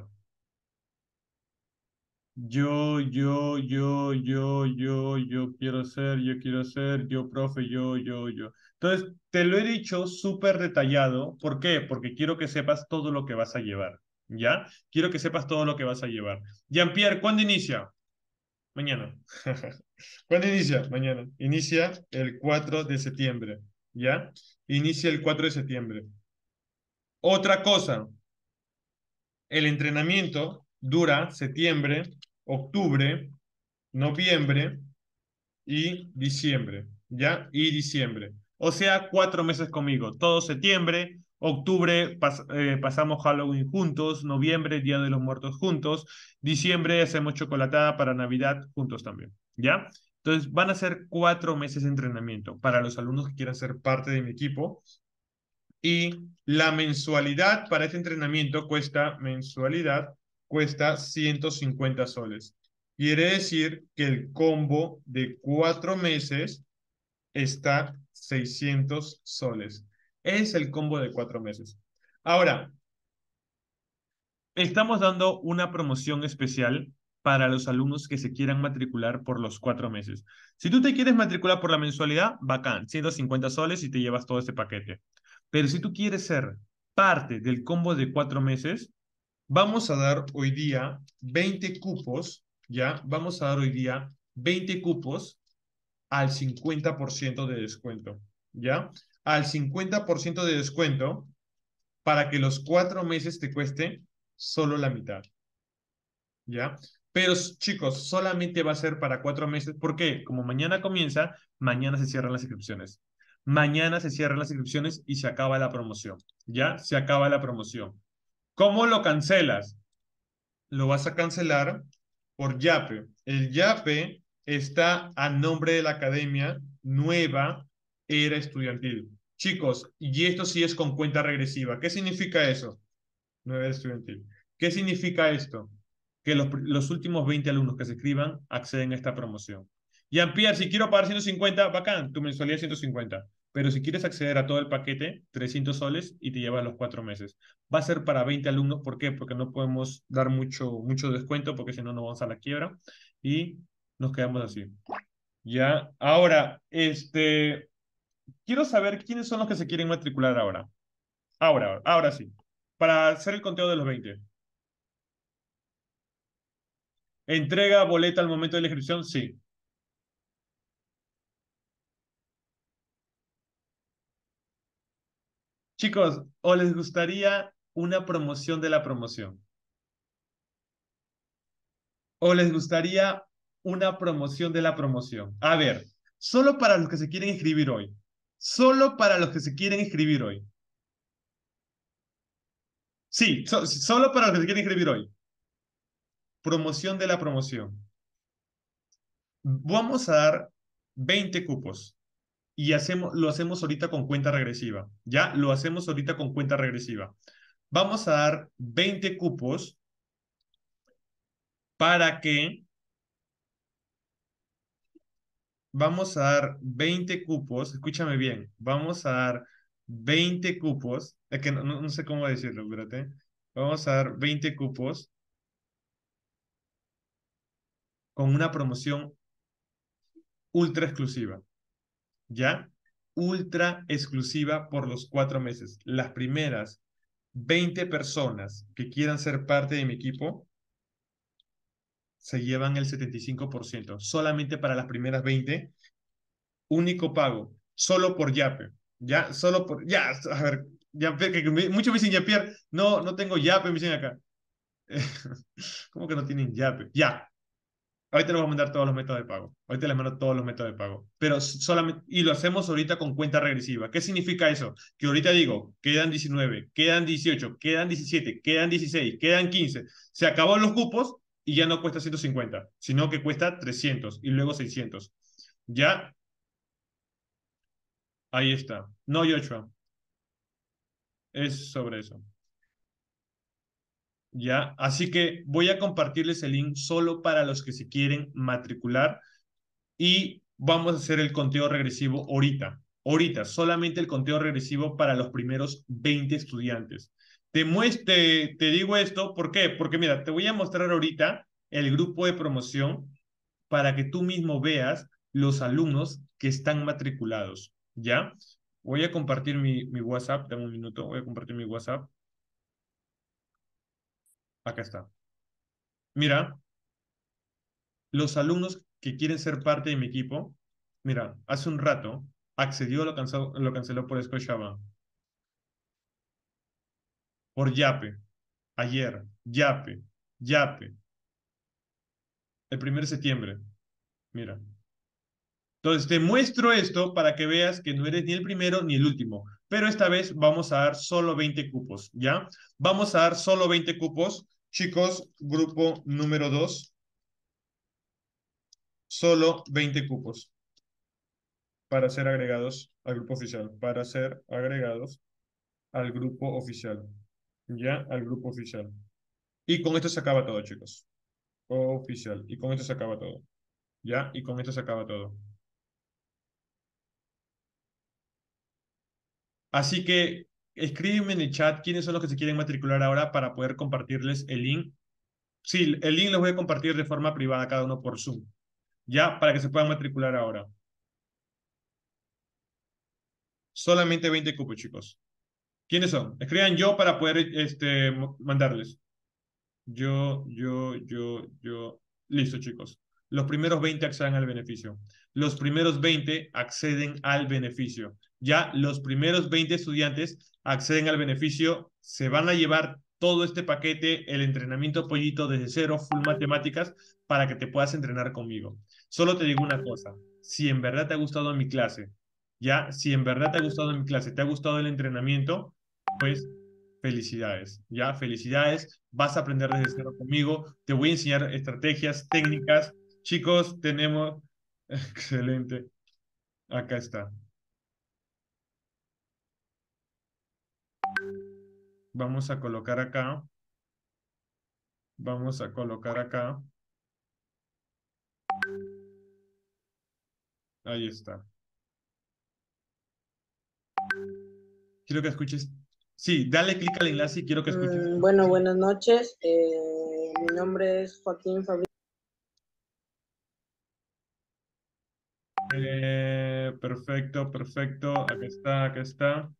Yo quiero ser, yo, profe, yo. Entonces, te lo he dicho súper detallado. ¿Por qué? Porque quiero que sepas todo lo que vas a llevar. ¿Ya? Quiero que sepas todo lo que vas a llevar. Jean-Pierre, ¿cuándo inicia? Mañana. ¿Cuándo inicia? Mañana. Inicia el 4 de septiembre. ¿Ya? Inicia el 4 de septiembre. Otra cosa, el entrenamiento dura septiembre, octubre, noviembre y diciembre, ¿ya? Y diciembre. O sea, 4 meses conmigo. Todo septiembre, octubre pasamos Halloween juntos, noviembre, Día de los Muertos juntos, diciembre hacemos chocolatada para Navidad juntos también, ¿ya? Entonces van a ser 4 meses de entrenamiento para los alumnos que quieran ser parte de mi equipo. Y la mensualidad para este entrenamiento cuesta 150 soles. Quiere decir que el combo de 4 meses está 600 soles. Es el combo de 4 meses. Ahora, estamos dando una promoción especial para los alumnos que se quieran matricular por los 4 meses. Si tú te quieres matricular por la mensualidad, bacán, 150 soles y te llevas todo este paquete. Pero si tú quieres ser parte del combo de 4 meses, vamos a dar hoy día 20 cupos, ¿ya? Vamos a dar hoy día 20 cupos al 50% de descuento, ¿ya? Al 50% de descuento para que los 4 meses te cueste solo la mitad, ¿ya? Pero chicos, solamente va a ser para 4 meses. ¿Por qué? Como mañana comienza, mañana se cierran las inscripciones. Mañana se cierran las inscripciones y se acaba la promoción, ¿ya? Se acaba la promoción. ¿Cómo lo cancelas? Lo vas a cancelar por Yape. El Yape está a nombre de la Academia Nueva Era Estudiantil. Chicos, y esto sí es con cuenta regresiva. ¿Qué significa eso? Nueva Era Estudiantil. ¿Qué significa esto? Que los últimos 20 alumnos que se escriban acceden a esta promoción. Jean-Pierre, si quiero pagar 150, bacán, tu mensualidad es 150. Pero si quieres acceder a todo el paquete, 300 soles y te lleva los 4 meses. Va a ser para 20 alumnos. ¿Por qué? Porque no podemos dar mucho descuento porque si no nos vamos a la quiebra y nos quedamos así. Ya, ahora, quiero saber quiénes son los que se quieren matricular ahora. Ahora sí. Para hacer el conteo de los 20. ¿Entrega boleta al momento de la inscripción? Sí. Chicos, ¿o les gustaría una promoción de la promoción? ¿O les gustaría una promoción de la promoción? A ver, solo para los que se quieren inscribir hoy. Solo para los que se quieren inscribir hoy. Sí, solo para los que se quieren inscribir hoy. Promoción de la promoción. Vamos a dar 20 cupos y lo hacemos ahorita con cuenta regresiva. Ya, lo hacemos ahorita con cuenta regresiva. Vamos a dar 20 cupos para que vamos a dar 20 cupos, escúchame bien, vamos a dar 20 cupos, es que no sé cómo decirlo, espérate. Vamos a dar 20 cupos con una promoción ultra exclusiva, ¿ya? Ultra exclusiva por los 4 meses. Las primeras 20 personas que quieran ser parte de mi equipo se llevan el 75%, solamente para las primeras 20, único pago, solo por Yape, ¿ya? Solo por, ya, a ver, Jean-Pierre, muchos me dicen Jean-Pierre, no tengo Yape, me dicen acá. ¿Cómo que no tienen Yape? Ya, ahorita les voy a mandar todos los métodos de pago. Ahorita les mando todos los métodos de pago. Pero solamente, y lo hacemos ahorita con cuenta regresiva. ¿Qué significa eso? Que ahorita digo, quedan 19, quedan 18, quedan 17, quedan 16, quedan 15. Se acabaron los cupos y ya no cuesta 150, sino que cuesta 300 y luego 600. Ya, ahí está. No, Joshua, es sobre eso. Ya, así que voy a compartirles el link solo para los que se quieren matricular y vamos a hacer el conteo regresivo ahorita. Ahorita, solamente el conteo regresivo para los primeros 20 estudiantes. Te digo esto, ¿por qué? Porque mira, te voy a mostrar ahorita el grupo de promoción para que tú mismo veas los alumnos que están matriculados, ¿ya? Voy a compartir mi WhatsApp, dame un minuto, voy a compartir mi WhatsApp. Acá está. Mira, los alumnos que quieren ser parte de mi equipo, mira, hace un rato accedió, lo canceló por Scotiabank, por Yape, ayer, Yape, Yape, el 1 de septiembre, mira. Entonces te muestro esto para que veas que no eres ni el primero ni el último, pero esta vez vamos a dar solo 20 cupos, ¿ya? Vamos a dar solo 20 cupos, chicos, grupo número 2, solo 20 cupos para ser agregados al grupo oficial, para ser agregados al grupo oficial, ¿ya? Al grupo oficial. Y con esto se acaba todo, chicos. Oficial. Y con esto se acaba todo, ¿ya? Y con esto se acaba todo. Así que escríbeme en el chat quiénes son los que se quieren matricular ahora para poder compartirles el link. Sí, el link los voy a compartir de forma privada cada uno por Zoom, ¿ya? Para que se puedan matricular ahora. Solamente 20 cupos, chicos. ¿Quiénes son? Escriban yo para poder mandarles. Yo. Listo, chicos. Los primeros 20 acceden al beneficio. Los primeros 20 acceden al beneficio. Ya los primeros 20 estudiantes acceden al beneficio. Se van a llevar todo este paquete, el entrenamiento pollito desde cero, full matemáticas, para que te puedas entrenar conmigo. Solo te digo una cosa. Si en verdad te ha gustado mi clase, ya, si en verdad te ha gustado mi clase, te ha gustado el entrenamiento, pues felicidades, ¿ya? Felicidades, vas a aprender desde cero conmigo, te voy a enseñar estrategias, técnicas. Chicos, tenemos... Excelente, acá está. Vamos a colocar acá, vamos a colocar acá. Ahí está. Quiero que escuches. Sí, dale clic al enlace y quiero que escuches. Bueno, buenas noches. Mi nombre es Joaquín Fabricio. Perfecto, perfecto. Acá está, acá está.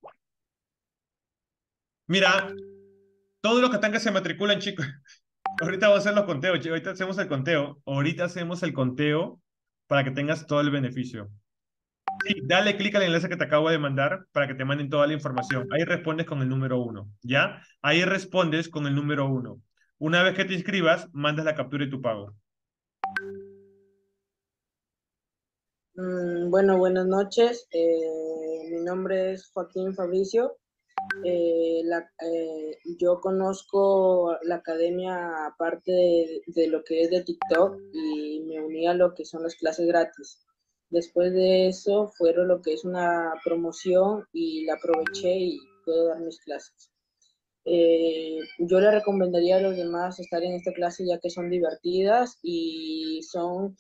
Mira, todos los que están que se matriculan, chicos. Ahorita vamos a hacer los conteos, chicos. Ahorita hacemos el conteo. Ahorita hacemos el conteo para que tengas todo el beneficio. Sí, dale clic al enlace que te acabo de mandar para que te manden toda la información. Ahí respondes con el número 1, ¿ya? Ahí respondes con el número 1. Una vez que te inscribas, mandas la captura de tu pago. Bueno, buenas noches. Mi nombre es Joaquín Fabricio. Yo conozco la academia aparte de lo que es de TikTok y me uní a lo que son las clases gratis. Después de eso fueron lo que es una promoción y la aproveché y puedo dar mis clases. Yo le recomendaría a los demás estar en esta clase ya que son divertidas y son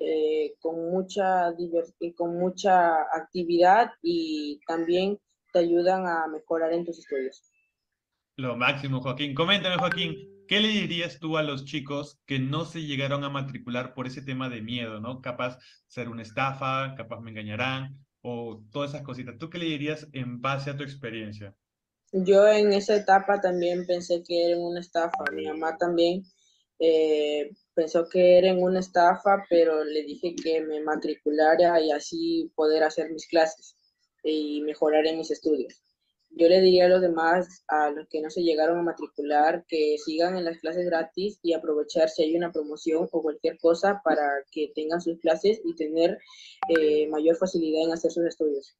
con mucha actividad y también te ayudan a mejorar en tus estudios. Lo máximo, Joaquín. Coméntame, Joaquín, ¿qué le dirías tú a los chicos que no se llegaron a matricular por ese tema de miedo, ¿no? Capaz ser una estafa, capaz me engañarán o todas esas cositas. ¿Tú qué le dirías en base a tu experiencia? Yo en esa etapa también pensé que era una estafa. Mi mamá también pensó que era en una estafa, pero le dije que me matriculara y así poder hacer mis clases y mejorar en mis estudios. Yo le diría a los demás, a los que no se llegaron a matricular, que sigan en las clases gratis y aprovechar si hay una promoción o cualquier cosa para que tengan sus clases y tener mayor facilidad en hacer sus estudios.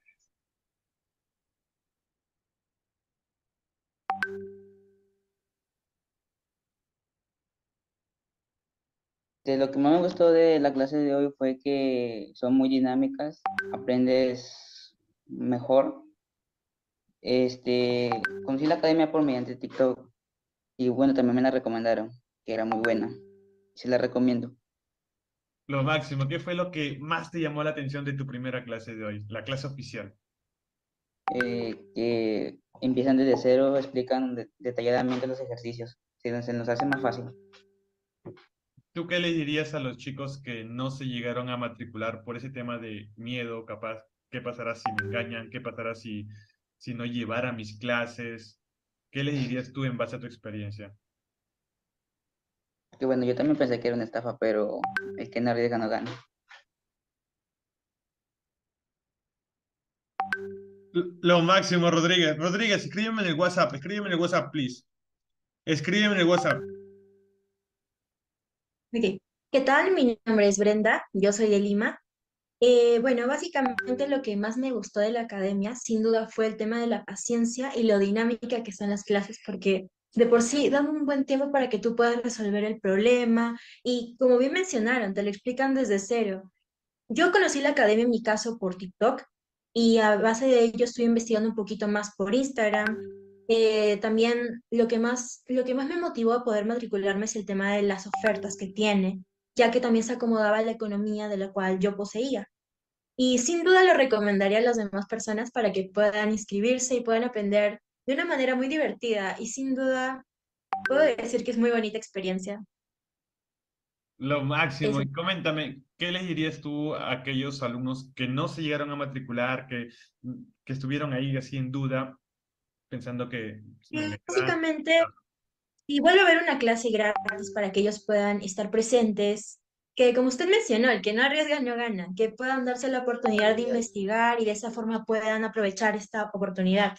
Lo que más me gustó de la clase de hoy fue que son muy dinámicas, aprendes mejor. Conocí la academia por mediante TikTok y bueno, también me la recomendaron, que era muy buena. Se la recomiendo. Lo máximo, ¿qué fue lo que más te llamó la atención de tu primera clase de hoy? La clase oficial. que empiezan desde cero, explican detalladamente los ejercicios, se nos hace más fácil. ¿Tú qué les dirías a los chicos que no se llegaron a matricular por ese tema de miedo, capaz? ¿Qué pasará si me engañan? ¿Qué pasará si no llevara mis clases? ¿Qué les dirías tú en base a tu experiencia? Que bueno, yo también pensé que era una estafa, pero el que no arriesga no gana. Lo máximo, Rodríguez. Rodríguez, escríbeme en el WhatsApp, please. Escríbeme en el WhatsApp. Ok. ¿Qué tal? Mi nombre es Brenda, yo soy de Lima. Bueno, básicamente lo que más me gustó de la academia, sin duda, fue el tema de la paciencia y lo dinámica que son las clases, porque de por sí dan un buen tiempo para que tú puedas resolver el problema y como bien mencionaron, te lo explican desde cero. Yo conocí la academia en mi caso por TikTok y a base de ello estoy investigando un poquito más por Instagram. También lo que más me motivó a poder matricularme es el tema de las ofertas que tiene, ya que también se acomodaba a la economía de la cual yo poseía. Y sin duda lo recomendaría a las demás personas para que puedan inscribirse y puedan aprender de una manera muy divertida. Y sin duda puedo decir que es muy bonita experiencia. Lo máximo. Eso. Y coméntame, ¿qué les dirías tú a aquellos alumnos que no se llegaron a matricular, que estuvieron ahí así en duda, pensando que me Y engañarán? básicamente, y vuelve a haber una clase gratis para que ellos puedan estar presentes, que como usted mencionó, el que no arriesga no gana, que puedan darse la oportunidad de investigar y de esa forma puedan aprovechar esta oportunidad.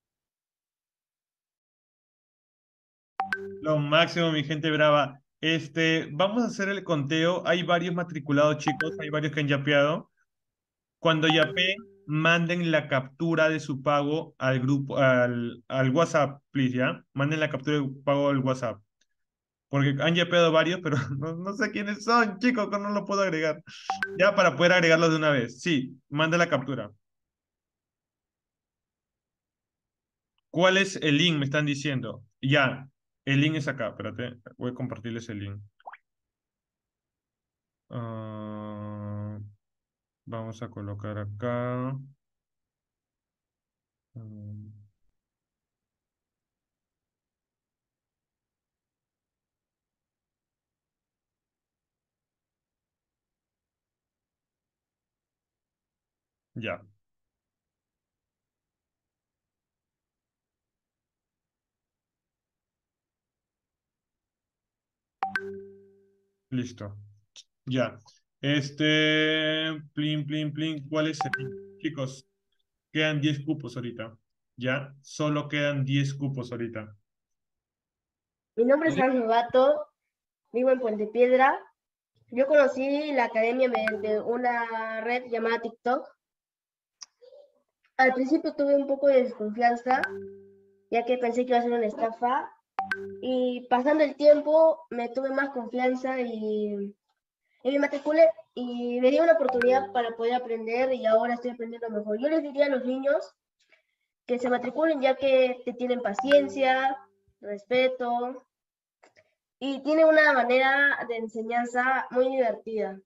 Lo máximo, mi gente brava. Vamos a hacer el conteo. Hay varios matriculados, chicos, hay varios que han yapeado. Cuando yapeen, manden la captura de su pago al grupo, al WhatsApp, please, ¿ya? Manden la captura de pago al WhatsApp. Porque han yapeado varios, pero no sé quiénes son, chicos, que no lo puedo agregar. Ya para poder agregarlos de una vez. Sí, manda la captura. ¿Cuál es el link? Me están diciendo. Ya, el link es acá. Espérate, voy a compartirles el link. Ah, vamos a colocar acá. Mm, ya, listo. Ya. Plin, plin, plin. ¿Cuál es el link? Chicos, quedan 10 cupos ahorita. Ya, solo quedan 10 cupos ahorita. Mi nombre es Ángel Gato, vivo en Puente Piedra. Yo conocí la academia mediante una red llamada TikTok. Al principio tuve un poco de desconfianza, ya que pensé que iba a ser una estafa. Y pasando el tiempo me tuve más confianza y me matriculé y me di una oportunidad para poder aprender y ahora estoy aprendiendo mejor. Yo les diría a los niños que se matriculen ya que te tienen paciencia, respeto y tiene una manera de enseñanza muy divertida.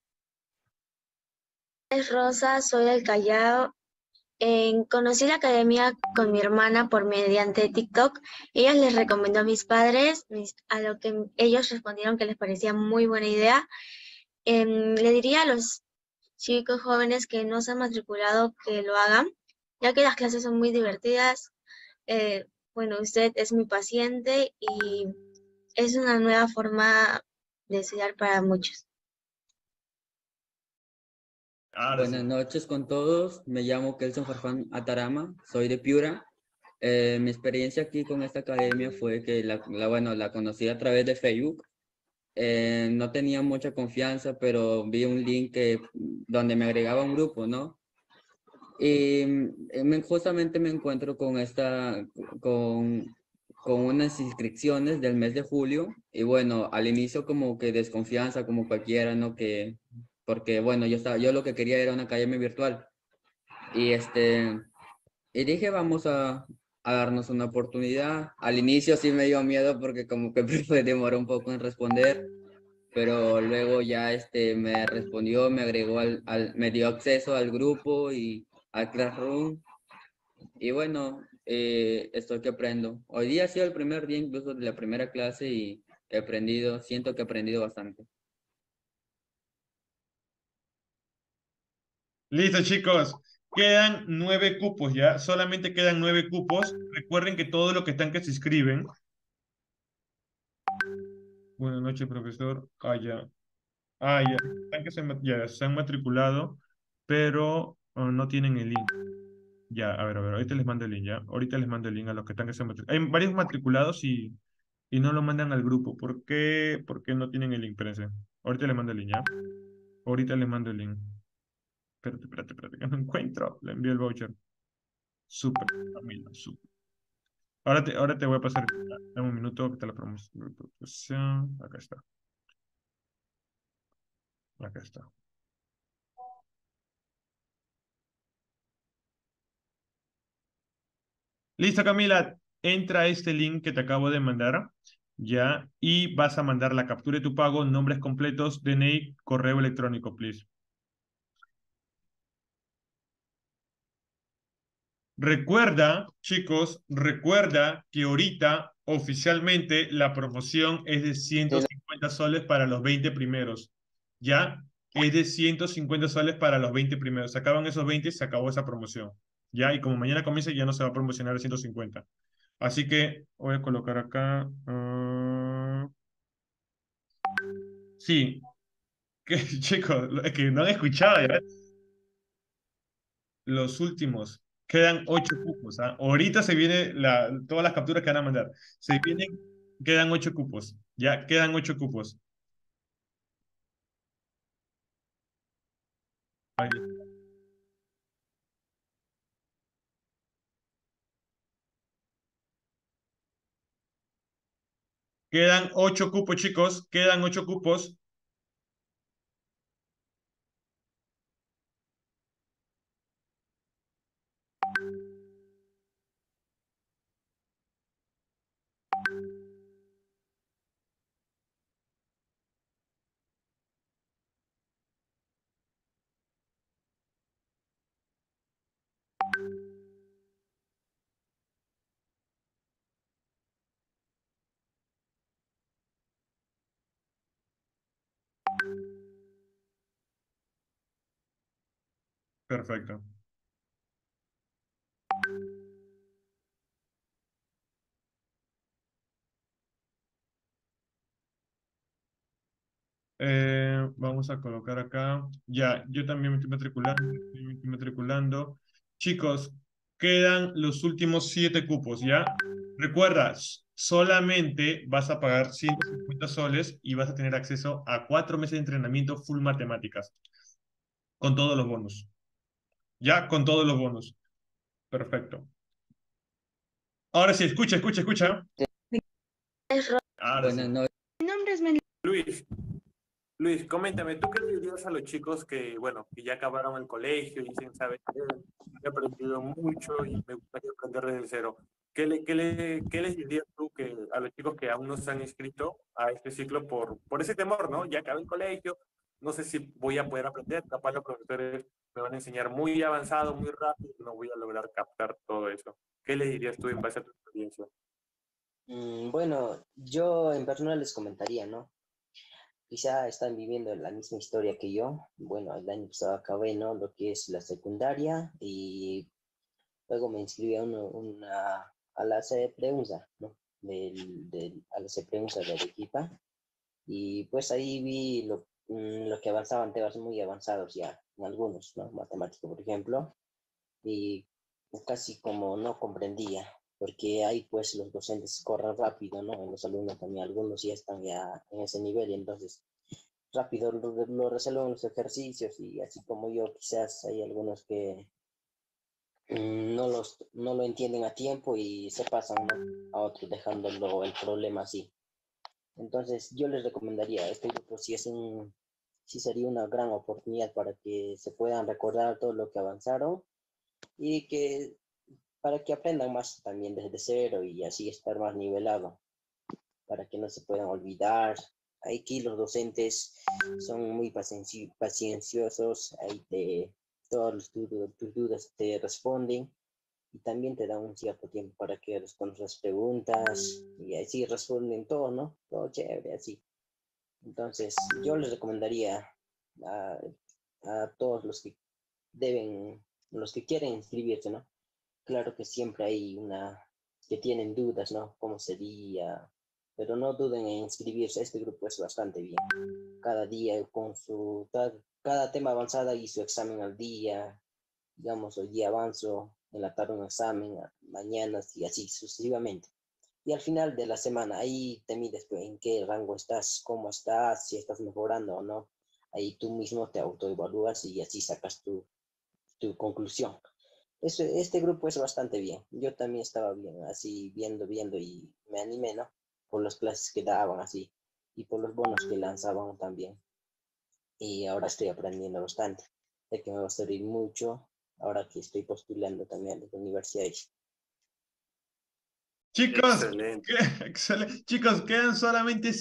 Es Rosa, soy del Callao. Conocí la academia con mi hermana por mediante TikTok. Ella les recomendó a mis padres, a lo que ellos respondieron que les parecía muy buena idea. Le diría a los chicos jóvenes que no se han matriculado que lo hagan, ya que las clases son muy divertidas. Bueno, usted es mi paciente y es una nueva forma de estudiar para muchos. Ahora sí. Buenas noches con todos, me llamo Kelson Farfán Atarama, soy de Piura. Mi experiencia aquí con esta academia fue que bueno, la conocí a través de Facebook. No tenía mucha confianza, pero vi un link donde me agregaba a un grupo, ¿no? Y justamente me encuentro con, con unas inscripciones del mes de julio. Y bueno, al inicio como que desconfianza, como cualquiera, ¿no? Porque bueno, yo lo que quería era una academia virtual. Y y dije, a darnos una oportunidad. Al inicio sí me dio miedo porque como que me demoró un poco en responder, pero luego ya me respondió, me agregó me dio acceso al grupo y al Classroom. Y bueno, esto que aprendo. Hoy día ha sido el primer día incluso de la primera clase y he aprendido, siento que he aprendido bastante. Listo, chicos. Quedan 9 cupos ya. Solamente quedan 9 cupos. Recuerden que todos los que están que se inscriben. Buenas noches, profesor. Ya. Ya. Están que ya se han matriculado, pero no tienen el link. Ya, a ver. Ahorita les mando el link, ya. Ahorita les mando el link a los que están que se han matriculado. Hay varios matriculados y no lo mandan al grupo. ¿Por qué? Porque no tienen el link, espérense. Ahorita les mando el link, ya. Ahorita les mando el link. Espérate, que no encuentro. Le envío el voucher. Súper, Camila, súper. Ahora te voy a pasar. Dame un minuto que te la promoción. Acá está. Acá está. Listo, Camila. Entra a este link que te acabo de mandar. Ya. Y vas a mandar la captura de tu pago, nombres completos, DNI, correo electrónico, please. Recuerda, chicos, recuerda que ahorita oficialmente la promoción es de 150 soles para los 20 primeros. ¿Ya? Es de 150 soles para los 20 primeros. Se acaban esos 20 y se acabó esa promoción. ¿Ya? Y como mañana comienza ya no se va a promocionar a 150. Así que voy a colocar acá. Sí, que chicos, es que no han escuchado ya. Los últimos. Quedan 8 cupos. ¿Ah? Ahorita se viene todas las capturas que van a mandar. Se vienen, quedan 8 cupos. Ya, quedan 8 cupos. Ahí. Quedan 8 cupos, chicos. Quedan 8 cupos. Perfecto. Vamos a colocar acá. Ya, yo también me estoy matriculando. Chicos, quedan los últimos 7 cupos, ¿ya? Recuerda, solamente vas a pagar 150 soles y vas a tener acceso a 4 meses de entrenamiento full matemáticas, con todos los bonos. ¿Ya? Con todos los bonos. Perfecto. Ahora sí, escucha. Es Ro- Ahora sí. Buenas noches. Luis, Luis, coméntame, ¿tú qué le dirías a los chicos que, bueno, que ya acabaron el colegio y dicen, sabes, he aprendido mucho y me gustaría aprender desde cero? ¿Qué les dirías tú a los chicos que aún no se han inscrito a este ciclo por ese temor, ¿no? Ya acabé el colegio, no sé si voy a poder aprender, capaz los profesores me van a enseñar muy avanzado, muy rápido, no voy a lograr captar todo eso. ¿Qué les dirías tú en base a tu experiencia? Bueno, yo en persona les comentaría, ¿no? Quizá están viviendo la misma historia que yo. Bueno, el año pasado acabé, ¿no? Lo que es la secundaria y luego me inscribí a la CEPREUNZA, ¿no? A la CEPREUNZA de Arequipa. Y pues ahí vi lo que avanzaban temas muy avanzados ya, en algunos, ¿no? Matemática, por ejemplo, y casi como no comprendía, porque ahí pues los docentes corren rápido, ¿no? En los alumnos también, algunos ya están ya en ese nivel y entonces rápido lo resuelven los ejercicios y así como yo, quizás hay algunos que no lo entienden a tiempo y se pasan, ¿no? A otros dejándolo el problema así. Entonces yo les recomendaría, este grupo sí sería una gran oportunidad para que se puedan recordar todo lo que avanzaron y que para que aprendan más también desde cero y así estar más nivelado, para que no se puedan olvidar. Aquí los docentes son muy pacienciosos, ahí todas tus dudas te responden y también te dan un cierto tiempo para que respondas las preguntas y así responden todo, ¿no? Todo chévere, así. Entonces, yo les recomendaría a, a todos los que quieren inscribirse, ¿no? Claro que siempre hay que tienen dudas, ¿no? ¿Cómo sería? Pero no duden en inscribirse, este grupo es bastante bien. Cada día cada tema avanzada y su examen al día, digamos, hoy día avanzo, en la tarde un examen, mañana y así sucesivamente. Y al final de la semana, ahí te mides en qué rango estás, cómo estás, si estás mejorando o no. Ahí tú mismo te autoevalúas y así sacas tu conclusión. Este grupo es bastante bien. Yo también estaba bien, así viendo y me animé, ¿no? Por las clases que daban así y por los bonos que lanzaban también. Y ahora estoy aprendiendo bastante. Sé que me va a servir mucho ahora que estoy postulando también a las universidades. Chicos, Excelente. excelente. Chicos, quedan solamente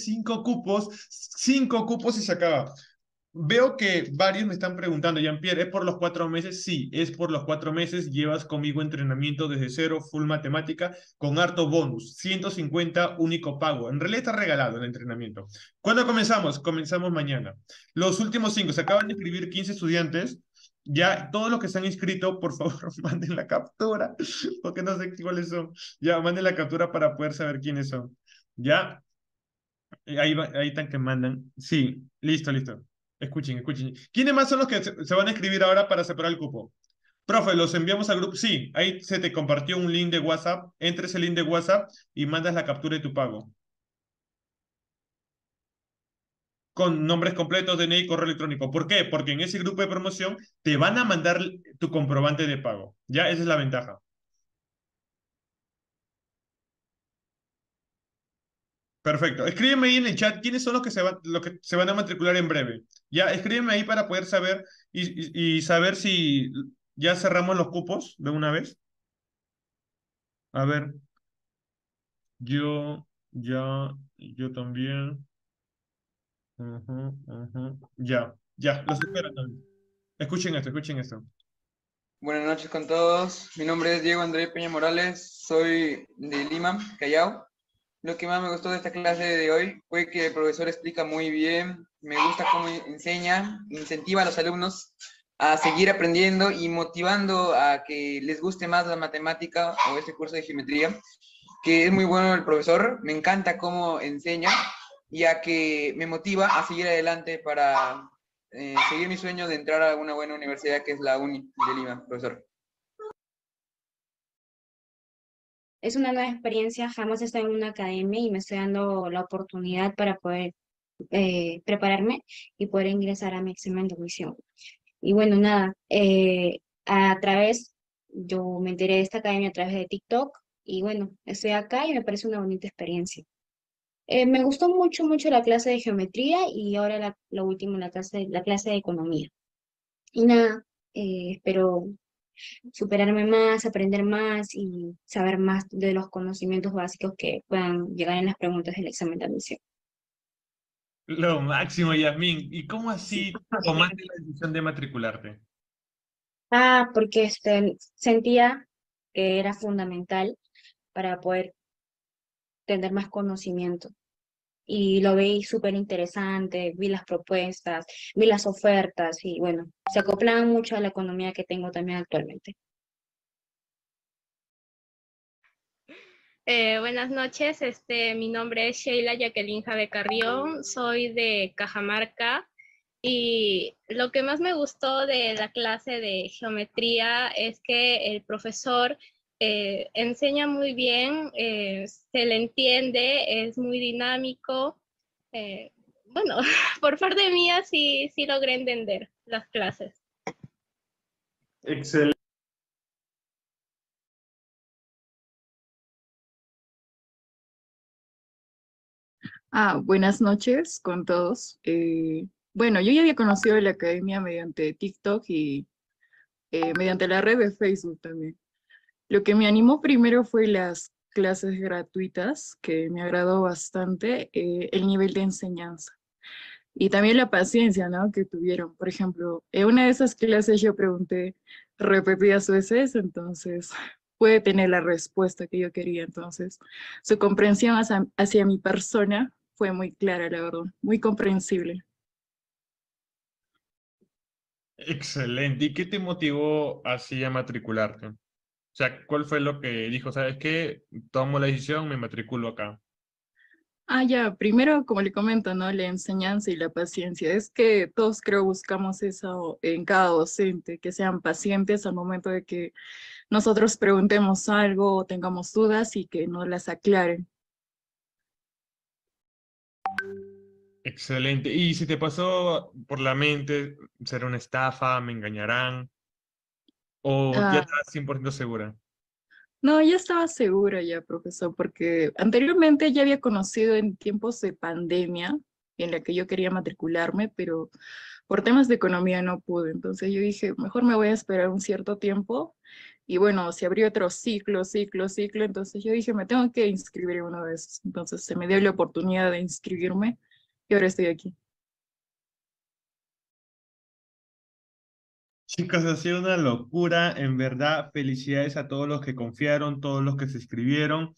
5 cupos y se acaba. Veo que varios me están preguntando, Jean-Pierre, ¿es por los 4 meses? Sí, es por los 4 meses. Llevas conmigo entrenamiento desde cero, full matemática, con harto bonus. 150 único pago. En realidad está regalado el entrenamiento. ¿Cuándo comenzamos? Comenzamos mañana. Los últimos 5, se acaban de inscribir 15 estudiantes. Ya, todos los que se han inscrito, por favor, manden la captura, porque no sé cuáles son. Ya, manden la captura para poder saber quiénes son. Ya, ahí están que mandan. Sí, listo, listo. Escuchen, escuchen. ¿Quiénes más son los que se van a escribir ahora para separar el cupo? Profe, los enviamos al grupo. Sí, ahí se te compartió un link de WhatsApp. Entra ese link de WhatsApp y mandas la captura de tu pago. Con nombres completos, DNI y correo electrónico. ¿Por qué? Porque en ese grupo de promoción te van a mandar tu comprobante de pago. Ya, esa es la ventaja. Perfecto. Escríbeme ahí en el chat quiénes son los que se van a matricular en breve. Ya, escríbeme ahí para poder saber y saber si ya cerramos los cupos de una vez. A ver, yo también. Ujú, ujú. Ya, los espero también. Escuchen esto. Buenas noches con todos. Mi nombre es Diego André Peña Morales. Soy de Lima, Callao. Lo que más me gustó de esta clase de hoy fue que el profesor explica muy bien. Me gusta cómo enseña, incentiva a los alumnos a seguir aprendiendo y motivando a que les guste más la matemática o este curso de geometría, que es muy bueno el profesor. Me encanta cómo enseña, ya que me motiva a seguir adelante para seguir mi sueño de entrar a una buena universidad que es la UNI de Lima, profesor. Es una nueva experiencia, jamás he estado en una academia y me estoy dando la oportunidad para poder prepararme y poder ingresar a mi examen de admisión. Y bueno, nada, yo me enteré de esta academia a través de TikTok y bueno, estoy acá y me parece una bonita experiencia. Me gustó mucho, mucho la clase de geometría y ahora lo último, la clase de economía. Y nada, espero superarme más, aprender más y saber más de los conocimientos básicos que puedan llegar en las preguntas del examen de admisión. Lo máximo, Yasmín. ¿Y cómo así tomaste la decisión de matricularte? Porque sentía que era fundamental para poder tener más conocimiento. Y lo vi súper interesante, vi las propuestas, vi las ofertas y bueno, se acoplaban mucho a la economía que tengo también actualmente. Buenas noches, mi nombre es Sheila Jacqueline Jave Carrión, soy de Cajamarca y lo que más me gustó de la clase de geometría es que el profesor enseña muy bien, se le entiende, es muy dinámico. Bueno, por parte mía sí logré entender las clases. Excelente. Buenas noches con todos. Bueno, yo ya había conocido la academia mediante TikTok y mediante la red de Facebook también. Lo que me animó primero fue las clases gratuitas, que me agradó bastante, el nivel de enseñanza. Y también la paciencia, ¿no?, que tuvieron. Por ejemplo, en una de esas clases yo pregunté repetidas veces, entonces puede tener la respuesta que yo quería. Entonces, su comprensión hacia mi persona fue muy clara, la verdad, muy comprensible. Excelente. ¿Y qué te motivó así a matricularte? O sea, ¿cuál fue lo que dijo? ¿Sabes qué? Tomo la decisión, me matriculo acá. Ah, ya, primero, como le comento, ¿no? La enseñanza y la paciencia. Es que todos creo buscamos eso en cada docente, que sean pacientes al momento de que nosotros preguntemos algo o tengamos dudas y que nos las aclaren. Excelente. ¿Y si te pasó por la mente, será una estafa, me engañarán? ¿O ya Ah, estás 100% segura? no, ya estaba segura ya, profesor, porque anteriormente ya había conocido en tiempos de pandemia en la que yo quería matricularme, pero por temas de economía no pude. Entonces yo dije, mejor me voy a esperar un cierto tiempo. Y bueno, se abrió otro ciclo. Entonces yo dije, me tengo que inscribir en uno de esos. Entonces se me dio la oportunidad de inscribirme y ahora estoy aquí. Chicos, ha sido una locura, en verdad. Felicidades a todos los que confiaron, todos los que se inscribieron.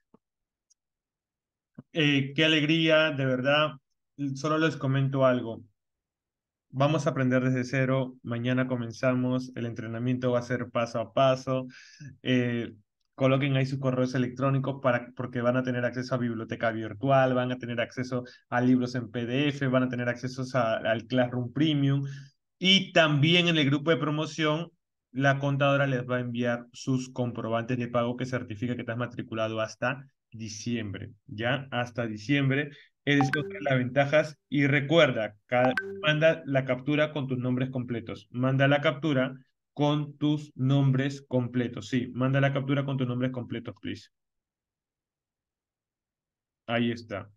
Qué alegría, de verdad. Solo les comento algo. Vamos a aprender desde cero. Mañana comenzamos. El entrenamiento va a ser paso a paso. Eh, Coloquen ahí sus correos electrónicos porque van a tener acceso a biblioteca virtual, van a tener acceso a libros en PDF, van a tener acceso al Classroom Premium. Y también en el grupo de promoción, la contadora les va a enviar sus comprobantes de pago que certifica que estás matriculado hasta diciembre. ¿Ya? Hasta diciembre. Es otra de las ventajas. Y recuerda, manda la captura con tus nombres completos. Manda la captura con tus nombres completos. Sí, manda la captura con tus nombres completos, please. Ahí está.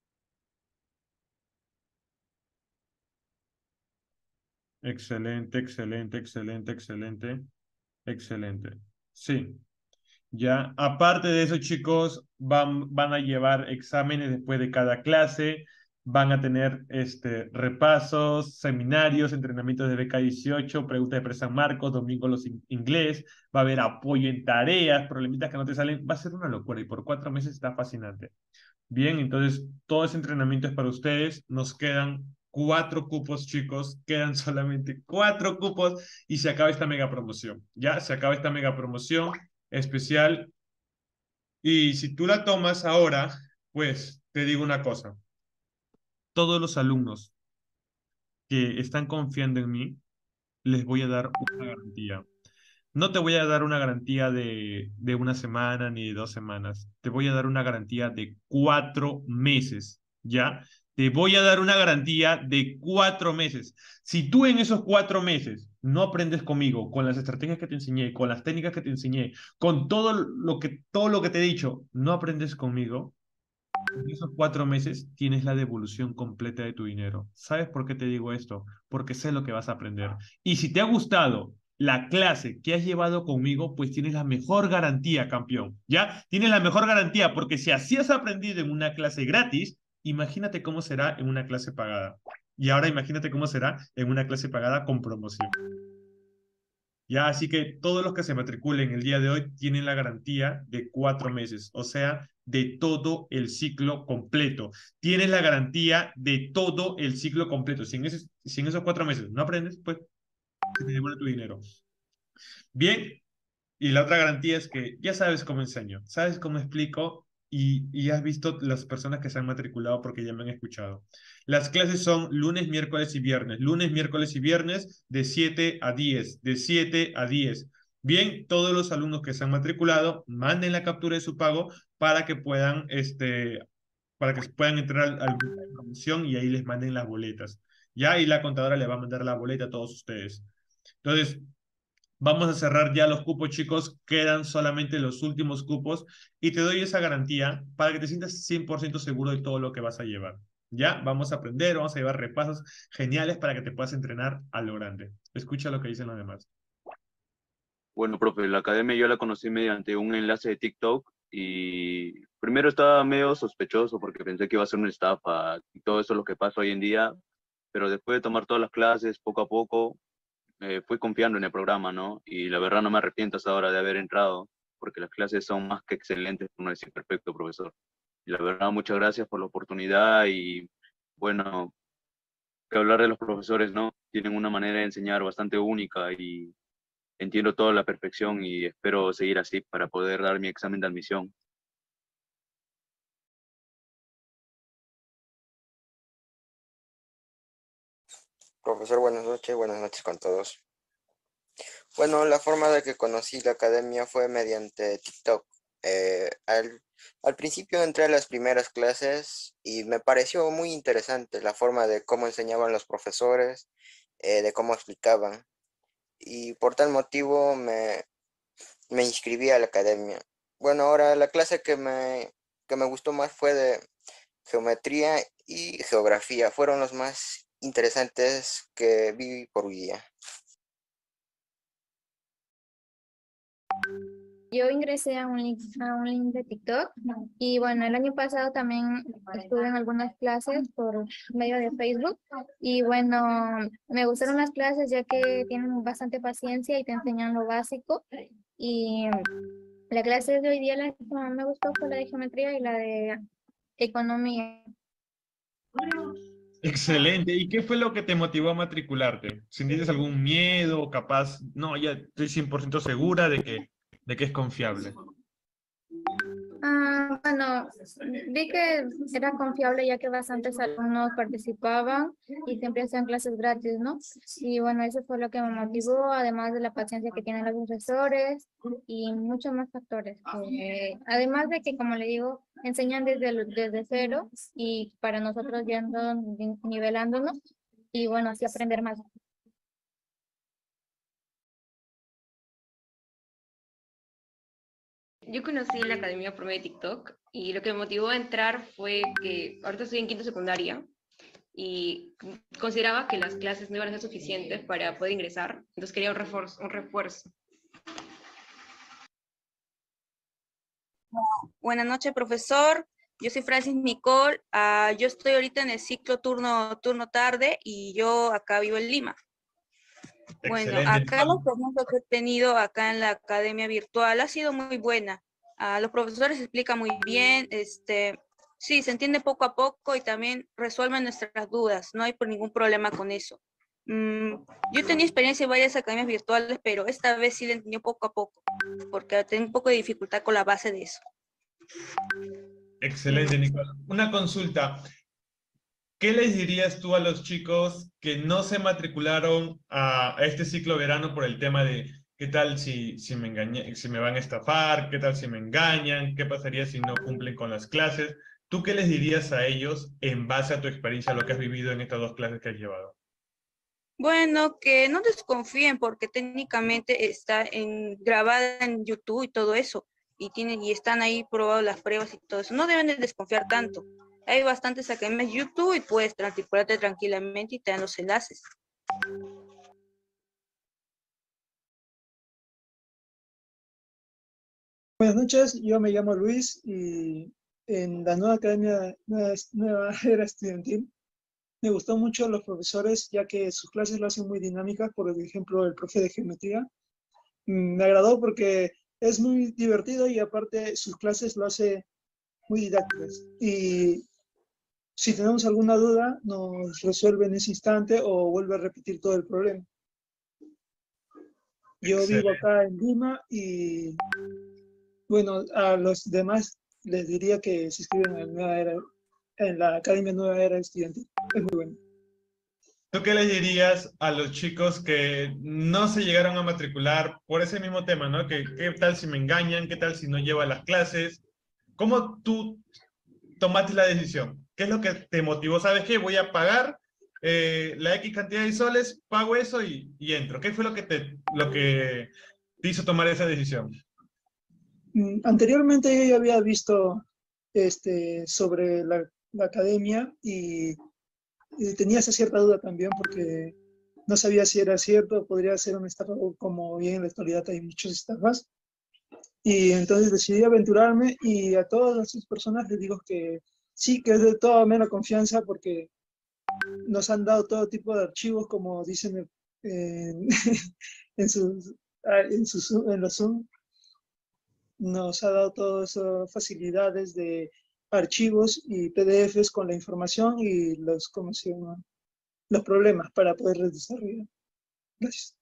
Excelente, excelente, excelente, excelente, excelente. Sí. Ya, aparte de eso, chicos, van a llevar exámenes después de cada clase, van a tener repasos, seminarios, entrenamientos de BK18, preguntas de San Marcos, domingo los inglés, va a haber apoyo en tareas, problemitas que no te salen, va a ser una locura y por 4 meses está fascinante. Bien, entonces todo ese entrenamiento es para ustedes, nos quedan 4 cupos, chicos, quedan solamente 4 cupos y se acaba esta mega promoción, ya, se acaba esta mega promoción especial. Y si tú la tomas ahora, pues te digo una cosa, todos los alumnos que están confiando en mí, les voy a dar una garantía. No te voy a dar una garantía de una semana ni de 2 semanas, te voy a dar una garantía de 4 meses, ¿ya? Te voy a dar una garantía de 4 meses. Si tú en esos 4 meses no aprendes conmigo, con las estrategias que te enseñé, con las técnicas que te enseñé, con todo lo que te he dicho, no aprendes conmigo, en esos 4 meses tienes la devolución completa de tu dinero. ¿Sabes por qué te digo esto? Porque sé lo que vas a aprender. Y si te ha gustado la clase que has llevado conmigo, pues tienes la mejor garantía, campeón. ¿Ya? Tienes la mejor garantía porque si así has aprendido en una clase gratis, imagínate cómo será en una clase pagada. Y ahora imagínate cómo será en una clase pagada con promoción. Ya, así que todos los que se matriculen el día de hoy tienen la garantía de 4 meses, o sea, de todo el ciclo completo. Tienes la garantía de todo el ciclo completo. Si en esos 4 meses no aprendes, pues se te devuelve tu dinero. Bien, y la otra garantía es que ya sabes cómo enseño, sabes cómo explico y has visto las personas que se han matriculado porque ya me han escuchado. Las clases son lunes, miércoles y viernes. Lunes, miércoles y viernes de 7 a 10. De 7 a 10. Bien, todos los alumnos que se han matriculado manden la captura de su pago para que puedan, entrar al grupo de promoción y ahí les manden las boletas. Ya, y la contadora le va a mandar la boleta a todos ustedes. Entonces, vamos a cerrar ya los cupos, chicos. Quedan solamente los últimos cupos y te doy esa garantía para que te sientas 100% seguro de todo lo que vas a llevar. Ya, vamos a aprender, vamos a llevar repasos geniales para que te puedas entrenar a lo grande. Escucha lo que dicen los demás. Bueno, profe, la academia yo la conocí mediante un enlace de TikTok y primero estaba medio sospechoso porque pensé que iba a ser una estafa y todo eso es lo que pasa hoy en día, pero después de tomar todas las clases, poco a poco, fui confiando en el programa, ¿no? Y la verdad no me arrepiento hasta ahora de haber entrado. porque las clases son más que excelentes, por no decir perfecto, profesor. Y la verdad, muchas gracias por la oportunidad y bueno, que hablar de los profesores, ¿no? Tienen una manera de enseñar bastante única y entiendo todo a la perfección y espero seguir así para poder dar mi examen de admisión. Profesor, buenas noches con todos. Bueno, la forma de que conocí la academia fue mediante TikTok. Al principio entré a las primeras clases y me pareció muy interesante la forma de cómo enseñaban los profesores, de cómo explicaban. Y por tal motivo me inscribí a la academia. Bueno, ahora la clase que me gustó más fue de geometría y geografía. Fueron los más interesantes que vi por día. Yo ingresé a un link de TikTok y bueno, el año pasado también estuve en algunas clases por medio de Facebook y bueno, me gustaron las clases ya que tienen bastante paciencia y te enseñan lo básico y la clase de hoy día la que más me gustó fue la de geometría y la de economía. Excelente. ¿Y qué fue lo que te motivó a matricularte? ¿Sentiste algún miedo, capaz? No, ya estoy 100% segura de que es confiable. Bueno, vi que era confiable ya que bastantes alumnos participaban y siempre hacían clases gratis, ¿no? Y bueno, eso fue lo que me motivó, además de la paciencia que tienen los profesores y muchos más factores. Además de que, como le digo, enseñan desde cero y para nosotros yendo nivelándonos y bueno, así aprender más. Yo conocí la academia por medio de TikTok y lo que me motivó a entrar fue que ahorita estoy en quinto secundaria y consideraba que las clases no iban a ser suficientes para poder ingresar, entonces quería un refuerzo. Buenas noches, profesor. Yo soy Francis Nicole. Yo estoy ahorita en el ciclo turno tarde y yo acá vivo en Lima. Bueno, Excelente. acá la experiencia que he tenido acá en la academia virtual ha sido muy buena. Los profesores explican muy bien, sí, se entiende poco a poco y también resuelven nuestras dudas, no hay por ningún problema con eso. Yo tenía experiencia en varias academias virtuales, pero esta vez sí la entendí poco a poco, porque tengo un poco de dificultad con la base de eso. Excelente, Nicole. Una consulta. ¿Qué les dirías tú a los chicos que no se matricularon a este ciclo verano por el tema de qué tal si me van a estafar, qué tal si me engañan, qué pasaría si no cumplen con las clases? ¿Tú qué les dirías a ellos en base a tu experiencia, lo que has vivido en estas dos clases que has llevado? Bueno, que no desconfíen porque técnicamente está grabada en YouTube y todo eso, y están ahí probadas las pruebas y todo eso. No deben de desconfiar tanto. Hay bastantes academias YouTube y puedes matricularte tranquilamente y te dan los enlaces. Buenas noches, yo me llamo Luis y en la nueva academia, nueva era estudiantil, me gustó mucho los profesores ya que sus clases lo hacen muy dinámicas, por ejemplo el profe de geometría. Me agradó porque es muy divertido y aparte sus clases lo hace muy didácticas. Y si tenemos alguna duda, nos resuelve en ese instante o vuelve a repetir todo el problema. Yo vivo acá en Lima y bueno, a los demás les diría que se inscriben en la Academia Nueva Era Estudiantil. Es muy bueno. ¿Tú qué les dirías a los chicos que no se llegaron a matricular por ese mismo tema, ¿no? ¿Qué tal si me engañan? ¿Qué tal si no llevo a las clases? ¿Cómo tú tomaste la decisión? ¿Qué es lo que te motivó? ¿Sabes qué? Voy a pagar la X cantidad de soles, pago eso y entro. ¿Qué fue lo que te hizo tomar esa decisión? Anteriormente yo ya había visto sobre la academia y tenía esa cierta duda también porque no sabía si era cierto, podría ser una estafa, como bien en la actualidad hay muchas estafas. Y entonces decidí aventurarme y a todas las personas les digo que sí, que es de toda mera confianza porque nos han dado todo tipo de archivos, como dicen en los Zoom. nos ha dado todas esas facilidades de archivos y PDFs con la información y los, ¿cómo se llama? Los problemas para poder desarrollar. Gracias.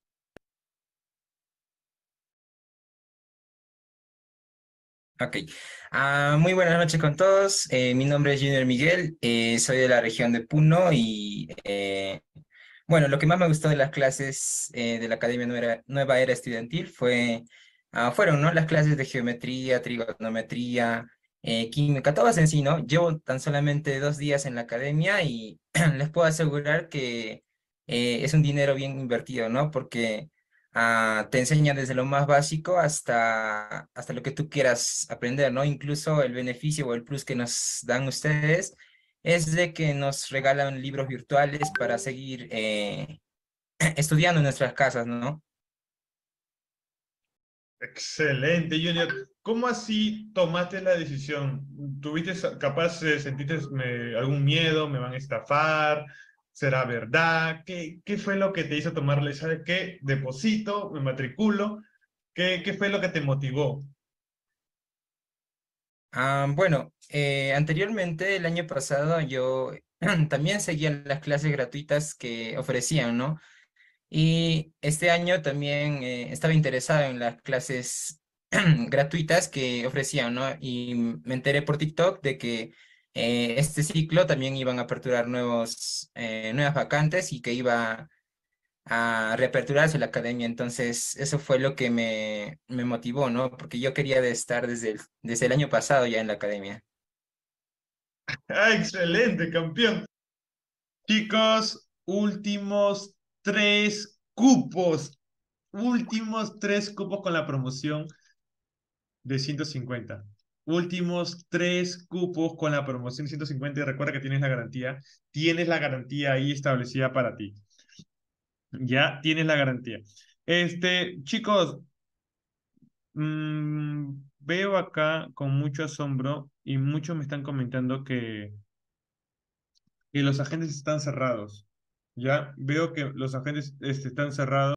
Ok. Muy buenas noches con todos. Mi nombre es Junior Miguel, soy de la región de Puno y bueno, lo que más me gustó de las clases de la Academia Nueva Era Estudiantil fueron, ¿no? Las clases de geometría, trigonometría, química, todas en sí, ¿no? Llevo tan solamente 2 días en la academia y les puedo asegurar que es un dinero bien invertido, ¿no? Porque te enseñan desde lo más básico hasta lo que tú quieras aprender, ¿no? Incluso el beneficio o el plus que nos dan ustedes es de que nos regalan libros virtuales para seguir estudiando en nuestras casas, ¿no? Excelente, Junior. ¿Cómo así tomaste la decisión? ¿Tuviste, capaz, sentiste algún miedo? ¿Me van a estafar? ¿Será verdad? ¿Qué fue lo que te hizo tomarle? ¿Sabes qué? Deposito, me matriculo. ¿Qué fue lo que te motivó? Bueno, anteriormente, el año pasado, yo también seguía las clases gratuitas que ofrecían, ¿no? Y este año también estaba interesado en las clases gratuitas que ofrecían, ¿no? Y me enteré por TikTok de que este ciclo también iban a aperturar nuevas vacantes y que iba a reaperturarse la academia. Entonces, eso fue lo que me motivó, ¿no? Porque yo quería de estar desde el año pasado ya en la academia. ¡Ah, excelente, campeón! Chicos, últimos 3 cupos. Últimos 3 cupos con la promoción de 150. Últimos 3 cupos con la promoción de 150 y recuerda que tienes la garantía. Tienes la garantía ahí establecida para ti. Ya tienes la garantía. Chicos, veo acá con mucho asombro y muchos me están comentando que los agentes están cerrados. Ya veo que los agentes están cerrados.